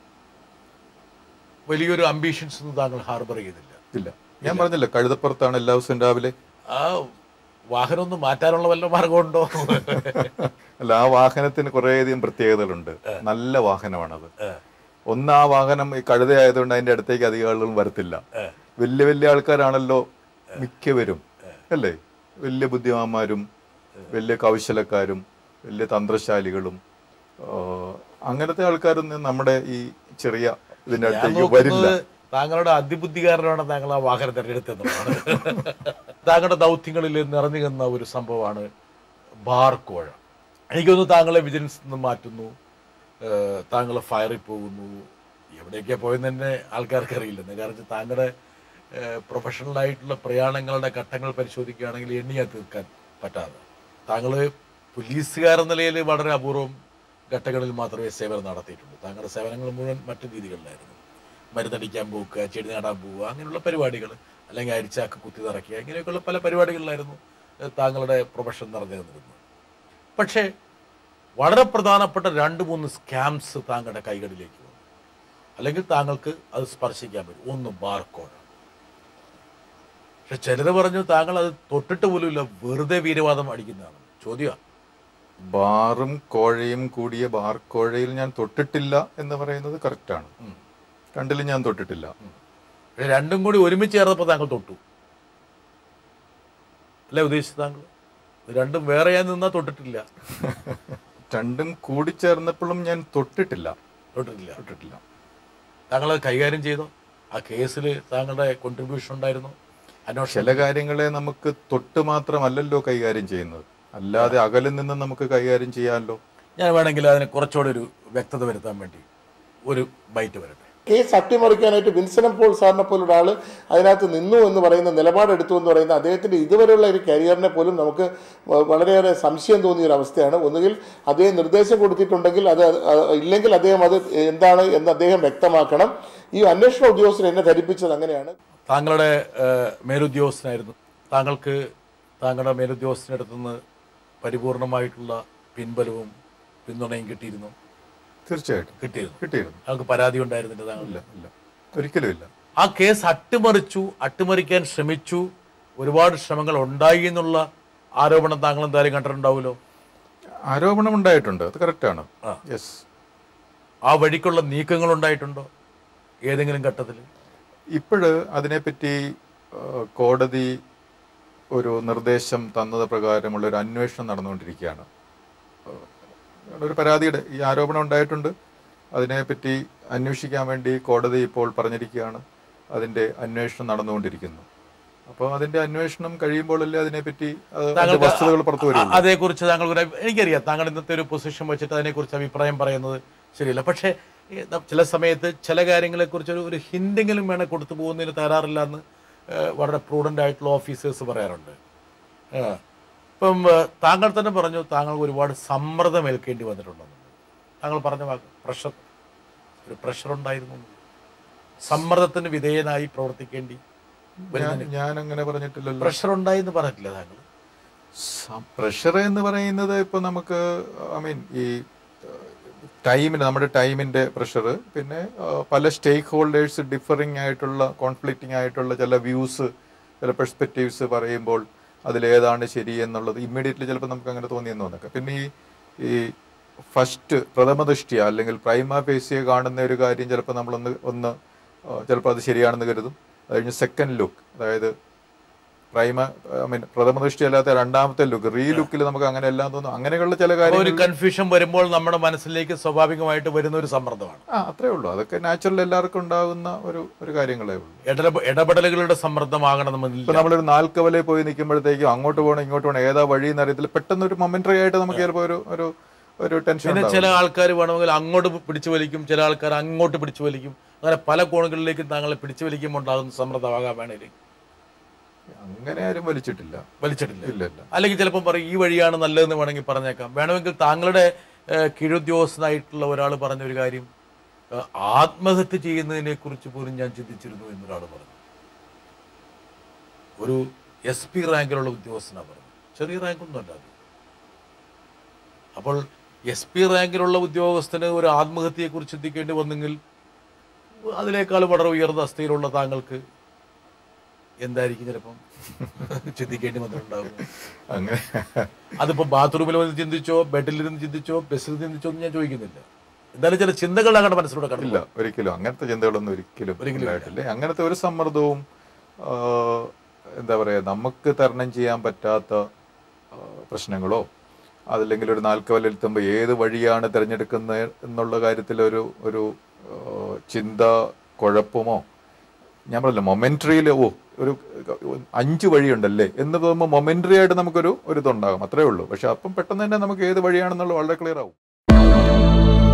വലിയൊരു അംബീഷൻസ് ഒന്നും താങ്കൾ ഹാർബർ ചെയ്തില്ല? ഇല്ല. ഞാൻ പറഞ്ഞില്ല, കഴുതപ്പുറത്താണ് എല്ലാ ദിവസവും രാവിലെ. ആ വാഹനം ഒന്ന് മാറ്റാനുള്ള വല്ല മാർഗമുണ്ടോ? അല്ല, ആ വാഹനത്തിന് കുറേയധികം പ്രത്യേകതകളുണ്ട്. നല്ല വാഹനമാണത്. ഒന്ന്, ആ വാഹനം ഈ കഴുതയായതുകൊണ്ട് അതിൻ്റെ അടുത്തേക്ക് അധികം ആളുകളും വരത്തില്ല. വലിയ വലിയ ആൾക്കാരാണല്ലോ മിക്കവരും, അല്ലേ? വലിയ ബുദ്ധിമാന്മാരും വലിയ കൗശലക്കാരും വലിയ തന്ത്രശാലികളും അങ്ങനത്തെ ആൾക്കാരൊന്നും നമ്മുടെ ഈ ചെറിയ ഇതിൻ്റെ അടുത്തേക്ക് വരില്ല. താങ്കളുടെ അതിബുദ്ധികാരനാണ് താങ്കൾ ആ വാഹനം തിരഞ്ഞെടുത്തതെന്നാണ്. താങ്കളുടെ ദൗത്യങ്ങളിൽ നിറഞ്ഞു നിന്ന ഒരു സംഭവമാണ് ബാർക്കോഴ. എനിക്കൊന്ന് താങ്കളെ വിജിലൻസ് നിന്ന് മാറ്റുന്നു, താങ്കൾ ഫയറിൽ പോകുന്നു, എവിടെയൊക്കെയാണ് പോയെന്ന് തന്നെ ആൾക്കാർക്ക് അറിയില്ലെന്ന്. കാരണം താങ്കളുടെ പ്രൊഫഷണലായിട്ടുള്ള പ്രയാണങ്ങളുടെ ഘട്ടങ്ങൾ പരിശോധിക്കുകയാണെങ്കിൽ എണ്ണിയാൽ തീർക്കാൻ പറ്റാതെ, താങ്കൾ പോലീസുകാരെന്ന നിലയിൽ വളരെ അപൂർവം ഘട്ടങ്ങളിൽ മാത്രമേ സേവനം നടത്തിയിട്ടുള്ളൂ. താങ്കളുടെ സേവനങ്ങൾ മുഴുവൻ മറ്റു രീതികളിലായിരുന്നു. മരുന്നടിക്കാൻ പോവുക, ചെടി നടാൻ പോവുക, അങ്ങനെയുള്ള പരിപാടികൾ, അല്ലെങ്കിൽ അരിച്ചാക്ക് കുത്തി നിറയ്ക്കുക, ഇങ്ങനെയൊക്കെയുള്ള പല പരിപാടികളിലായിരുന്നു താങ്കളുടെ പ്രൊഫഷൻ നിറഞ്ഞു നിന്നിരുന്നത്. പക്ഷേ വളരെ പ്രധാനപ്പെട്ട 2-3 സ്കാംസ് താങ്കളുടെ കൈകളിലേക്ക് വന്നു, അല്ലെങ്കിൽ താങ്കൾക്ക് അത് സ്പർശിക്കാൻ പറ്റും. ഒന്ന് ബാർകോഡ്. പക്ഷെ ചിലർ പറഞ്ഞു താങ്കൾ അത് തൊട്ടിട്ട് പോലുമില്ല, വെറുതെ വീരവാദം അടിക്കുന്നതാണ്. ചോദ്യമാണ്. ബാറും കോഴയും കൂടിയ ബാർ കോഴയിൽ ഞാൻ തൊട്ടിട്ടില്ല എന്ന് പറയുന്നത് കറക്റ്റാണ്. രണ്ടിലും ഞാൻ തൊട്ടിട്ടില്ല. പക്ഷെ രണ്ടും കൂടി ഒരുമിച്ച് ചേർന്നപ്പോൾ താങ്കൾ തൊട്ടു അല്ലേ ഉദ്ദേശിച്ചത്? താങ്കൾ രണ്ടും വേറെയായി നിന്നാൽ തൊട്ടിട്ടില്ല. രണ്ടും കൂടിച്ചേർന്നപ്പോഴും ഞാൻ തൊട്ടിട്ടില്ല. താങ്കൾ അത് കൈകാര്യം ചെയ്തോ? ആ കേസിൽ താങ്കളുടെ കോൺട്രിബ്യൂഷൻ ഉണ്ടായിരുന്നു? ചില കാര്യങ്ങളെ നമുക്ക് തൊട്ട് മാത്രമല്ലല്ലോ കൈകാര്യം ചെയ്യുന്നത്, അല്ലാതെ അകലിൽ നിന്ന് നമുക്ക് കൈകാര്യം ചെയ്യാമല്ലോ. ഞാൻ വേണമെങ്കിൽ അതിനെ കുറച്ചുകൂടെ ഒരു വ്യക്തത വരുത്താൻ വേണ്ടി ഒരു ബൈറ്റ് വരട്ടെ. കേസ് അട്ടിമറിക്കാനായിട്ട് വിൻസനം പോൾ സാറിനെ പോലുള്ള ആൾ അതിനകത്ത് നിന്നു എന്ന് പറയുന്ന, നിലപാടെടുത്തു എന്ന് പറയുന്ന അദ്ദേഹത്തിൻ്റെ ഇതുവരെയുള്ള ഒരു കരിയറിനെ പോലും നമുക്ക് വളരെയേറെ സംശയം തോന്നിയ ഒരു അവസ്ഥയാണ്. ഒന്നുകിൽ അദ്ദേഹം നിർദ്ദേശം കൊടുത്തിട്ടുണ്ടെങ്കിൽ അത്, ഇല്ലെങ്കിൽ അദ്ദേഹം അത് എന്താണ് എന്ന് അദ്ദേഹം വ്യക്തമാക്കണം. ഈ അന്വേഷണ ഉദ്യോഗസ്ഥൻ എന്നെ ധരിപ്പിച്ചത് അങ്ങനെയാണ്. താങ്കളുടെ മേലുദ്യോഗസ്ഥനായിരുന്നു. താങ്കൾക്ക് താങ്കളുടെ മേലുദ്യോഗസ്ഥനടുത്തുനിന്ന് പരിപൂർണമായിട്ടുള്ള പിൻബലവും പിന്തുണയും കിട്ടിയിരുന്നു? തീർച്ചയായിട്ടും കിട്ടിയിരുന്നു. ഞങ്ങൾക്ക് പരാതി ഉണ്ടായിരുന്നില്ല താങ്കളില്ല? ഇല്ല, ഒരിക്കലും ഇല്ല. ആ കേസ് അട്ടിമറിക്കാൻ ശ്രമിച്ചു, ഒരുപാട് ശ്രമങ്ങൾ ഉണ്ടായി എന്നുള്ള ആരോപണം താങ്കൾ എന്തായാലും കണ്ടിട്ടുണ്ടാവുമല്ലോ? ആരോപണം ഉണ്ടായിട്ടുണ്ട്, അത് കറക്റ്റാണ്. യെസ്. ആ വഴിക്കുള്ള നീക്കങ്ങൾ ഉണ്ടായിട്ടുണ്ടോ ഏതെങ്കിലും ഘട്ടത്തിൽ? ഇപ്പോഴ് അതിനെപ്പറ്റി കോടതി ഒരു നിർദ്ദേശം തന്നത് പ്രകാരമുള്ള ഒരു അന്വേഷണം നടന്നുകൊണ്ടിരിക്കുകയാണ്. ഒരു പരാതിയുടെ ഈ ആരോപണം ഉണ്ടായിട്ടുണ്ട്, അതിനെപ്പറ്റി അന്വേഷിക്കാൻ വേണ്ടി കോടതി ഇപ്പോൾ പറഞ്ഞിരിക്കുകയാണ്. അതിൻ്റെ അന്വേഷണം നടന്നുകൊണ്ടിരിക്കുന്നു. അപ്പോൾ അതിൻ്റെ അന്വേഷണം കഴിയുമ്പോഴല്ലേ അതിനെപ്പറ്റി വസ്തുതകൾ പുറത്തു വരും. അതേക്കുറിച്ച് താങ്കൾ എനിക്കറിയാം, താങ്കൾ ഇന്നത്തെ ഒരു പൊസിഷൻ വെച്ചിട്ട് അതിനെക്കുറിച്ച് അഭിപ്രായം പറയുന്നത് ശരിയല്ല. പക്ഷേ ചില സമയത്ത് ചില കാര്യങ്ങളെക്കുറിച്ച് ഒരു ഹിന്റെങ്കിലും വേണേൽ കൊടുത്തു പോകുന്നതിന് തയ്യാറില്ല എന്ന് വളരെ പ്രൂഡൻ്റ് ആയിട്ടുള്ള ഓഫീസേഴ്സ് പറയാറുണ്ട്. ഇപ്പം താങ്കൾ തന്നെ പറഞ്ഞു താങ്കൾക്ക് ഒരുപാട് സമ്മർദ്ദം ഏൽക്കേണ്ടി വന്നിട്ടുണ്ടെന്ന്. താങ്കൾ പറഞ്ഞ വാക്ക് ഒരു പ്രഷർ ഉണ്ടായിരുന്നു, സമ്മർദ്ദത്തിന് വിധേയനായി പ്രവർത്തിക്കേണ്ടി. ഞാൻ അങ്ങനെ പറഞ്ഞിട്ടില്ലല്ലോ. പ്രഷർ ഉണ്ടായി എന്ന് പറഞ്ഞിട്ടില്ല താങ്കൾ? പ്രഷർ എന്ന് പറയുന്നത് ഇപ്പോൾ നമുക്ക് ഈ നമ്മുടെ ടൈമിൻ്റെ പ്രഷർ, പിന്നെ പല സ്റ്റേക്ക് ഹോൾഡേഴ്സ് ഡിഫറിങ് ആയിട്ടുള്ള കോൺഫ്ലിക്റ്റിംഗ് ആയിട്ടുള്ള ചില വ്യൂസ്, ചില പെർസ്പെക്റ്റീവ്സ് പറയുമ്പോൾ അതിലേതാണ് ശരി എന്നുള്ളത് ഇമ്മീഡിയറ്റ്ലി ചിലപ്പോൾ നമുക്ക് അങ്ങനെ തോന്നിയെന്ന് തോന്നൊക്കെ. പിന്നെ ഈ ഫസ്റ്റ് പ്രഥമ ദൃഷ്ടിയ അല്ലെങ്കിൽ പ്രൈമ ഫേസിയെ കാണുന്ന ഒരു കാര്യം ചിലപ്പോൾ നമ്മളൊന്ന് ചിലപ്പോൾ അത് ശരിയാണെന്ന് കരുതും. അത് കഴിഞ്ഞ് സെക്കൻഡ് ലുക്ക്, അതായത് പ്രഥമ ദൃഷ്ടി അല്ലാത്ത രണ്ടാമത്തെ ലുക്ക്, ലുക്കിൽ നമുക്ക് അങ്ങനെ എല്ലാം തോന്നും. അങ്ങനെയുള്ള ചില കാര്യങ്ങൾ, ഒരു കൺഫ്യൂഷൻ വരുമ്പോൾ നമ്മുടെ മനസ്സിലേക്ക് സ്വാഭാവികമായിട്ട് വരുന്ന ഒരു സമ്മർദ്ദമാണ്. അത്രേ ഉള്ളൂ. അതൊക്കെ നാച്ചുറൽ എല്ലാവർക്കും ഉണ്ടാകുന്ന ഒരു കാര്യങ്ങളേ ഉള്ളൂ. ഇടപെടലുകളുടെ സമ്മർദ്ദമാകണമെന്നില്ല. ഇപ്പൊ നമ്മളൊരു നാൽക്കവലയിൽ പോയി നിൽക്കുമ്പോഴത്തേക്കും അങ്ങോട്ട് പോകണം ഇങ്ങോട്ട് പോകണം ഏതാ വഴി എന്നറിയത്തില്ല, പെട്ടെന്ന് ഒരു മൊമെന്ററി ആയിട്ട് നമുക്ക് ചിലപ്പോൾ ഒരു ടെൻഷൻ. പിന്നെ ചില ആൾക്കാർ വേണമെങ്കിൽ അങ്ങോട്ട് പിടിച്ചു വലിക്കും, ചില ആൾക്കാർ അങ്ങോട്ട് പിടിച്ചു വലിക്കും. അങ്ങനെ പല കോണുകളിലേക്കും താങ്കളെ പിടിച്ചു വലിക്കുമ്പോൾ ഉണ്ടാകുന്ന സമ്മർദ്ദമാകാൻ വേണേൽ അങ്ങനെ ആരും വലിച്ചിട്ടില്ല. ഇല്ല. അല്ലെങ്കിൽ ചിലപ്പോൾ പറയും ഈ വഴിയാണ് നല്ലതെന്ന് വേണമെങ്കിൽ പറഞ്ഞേക്കാം. വേണമെങ്കിൽ താങ്കളുടെ കീഴുദ്യോഗസ്ഥനായിട്ടുള്ള ഒരാൾ പറഞ്ഞൊരു കാര്യം, ആത്മഹത്യ ചെയ്യുന്നതിനെ കുറിച്ച് പോലും ഞാൻ ചിന്തിച്ചിരുന്നു എന്നൊരാൾ പറഞ്ഞു. ഒരു SP റാങ്കിലുള്ള ഉദ്യോഗസ്ഥനാണ് പറഞ്ഞത്, ചെറിയ റാങ്കൊന്നും അല്ല അത്. അപ്പോൾ SP റാങ്കിലുള്ള ഉദ്യോഗസ്ഥന് ഒരു ആത്മഹത്യയെക്കുറിച്ച് ചിന്തിക്കേണ്ടി വന്നെങ്കിൽ അതിനേക്കാൾ വളരെ ഉയർന്ന അവസ്ഥയിലുള്ള താങ്കൾക്ക് എന്തായിരിക്കും ചിലപ്പം ചിന്തിക്കേണ്ടി വന്നിട്ടുണ്ടാകും. അങ്ങനെ അതിപ്പോ ബാത്റൂമിൽ വന്ന് ചിന്തിച്ചോ, ബെഡിലിരുന്ന് ചിന്തിച്ചോ, ബസ്സിൽ ചിന്തിച്ചോ ഒന്നും ഞാൻ ചോദിക്കുന്നില്ല. എന്തായാലും ചില ചിന്തകൾ അങ്ങോട്ട് മനസ്സിലൂടെ കണ്ടില്ല. ഒരിക്കലും അങ്ങനത്തെ ചിന്തകളൊന്നും ഒരിക്കലും ഉണ്ടായിട്ടില്ല. അങ്ങനത്തെ ഒരു സമ്മർദ്ദവും എന്താ പറയാ, നമുക്ക് തരണം ചെയ്യാൻ പറ്റാത്ത പ്രശ്നങ്ങളോ അതല്ലെങ്കിൽ ഒരു നാൽക്കവലെത്തുമ്പോൾ ഏത് വഴിയാണ് തിരഞ്ഞെടുക്കുന്നത് എന്നുള്ള കാര്യത്തിൽ ഒരു ചിന്ത കുഴപ്പമോ, ഞാൻ പറഞ്ഞില്ല മൊമെന്ററിയിൽ ഒരു 5 വഴിയുണ്ടല്ലേ എന്ന് തോന്നുമ്പോൾ മൊമെന്ററി ആയിട്ട് നമുക്കൊരു ഇതുണ്ടാകും, അത്രേ ഉള്ളൂ. പക്ഷെ അപ്പം പെട്ടെന്ന് തന്നെ നമുക്ക് ഏത് വഴിയാണെന്നുള്ള വളരെ ക്ലിയർ ആവും.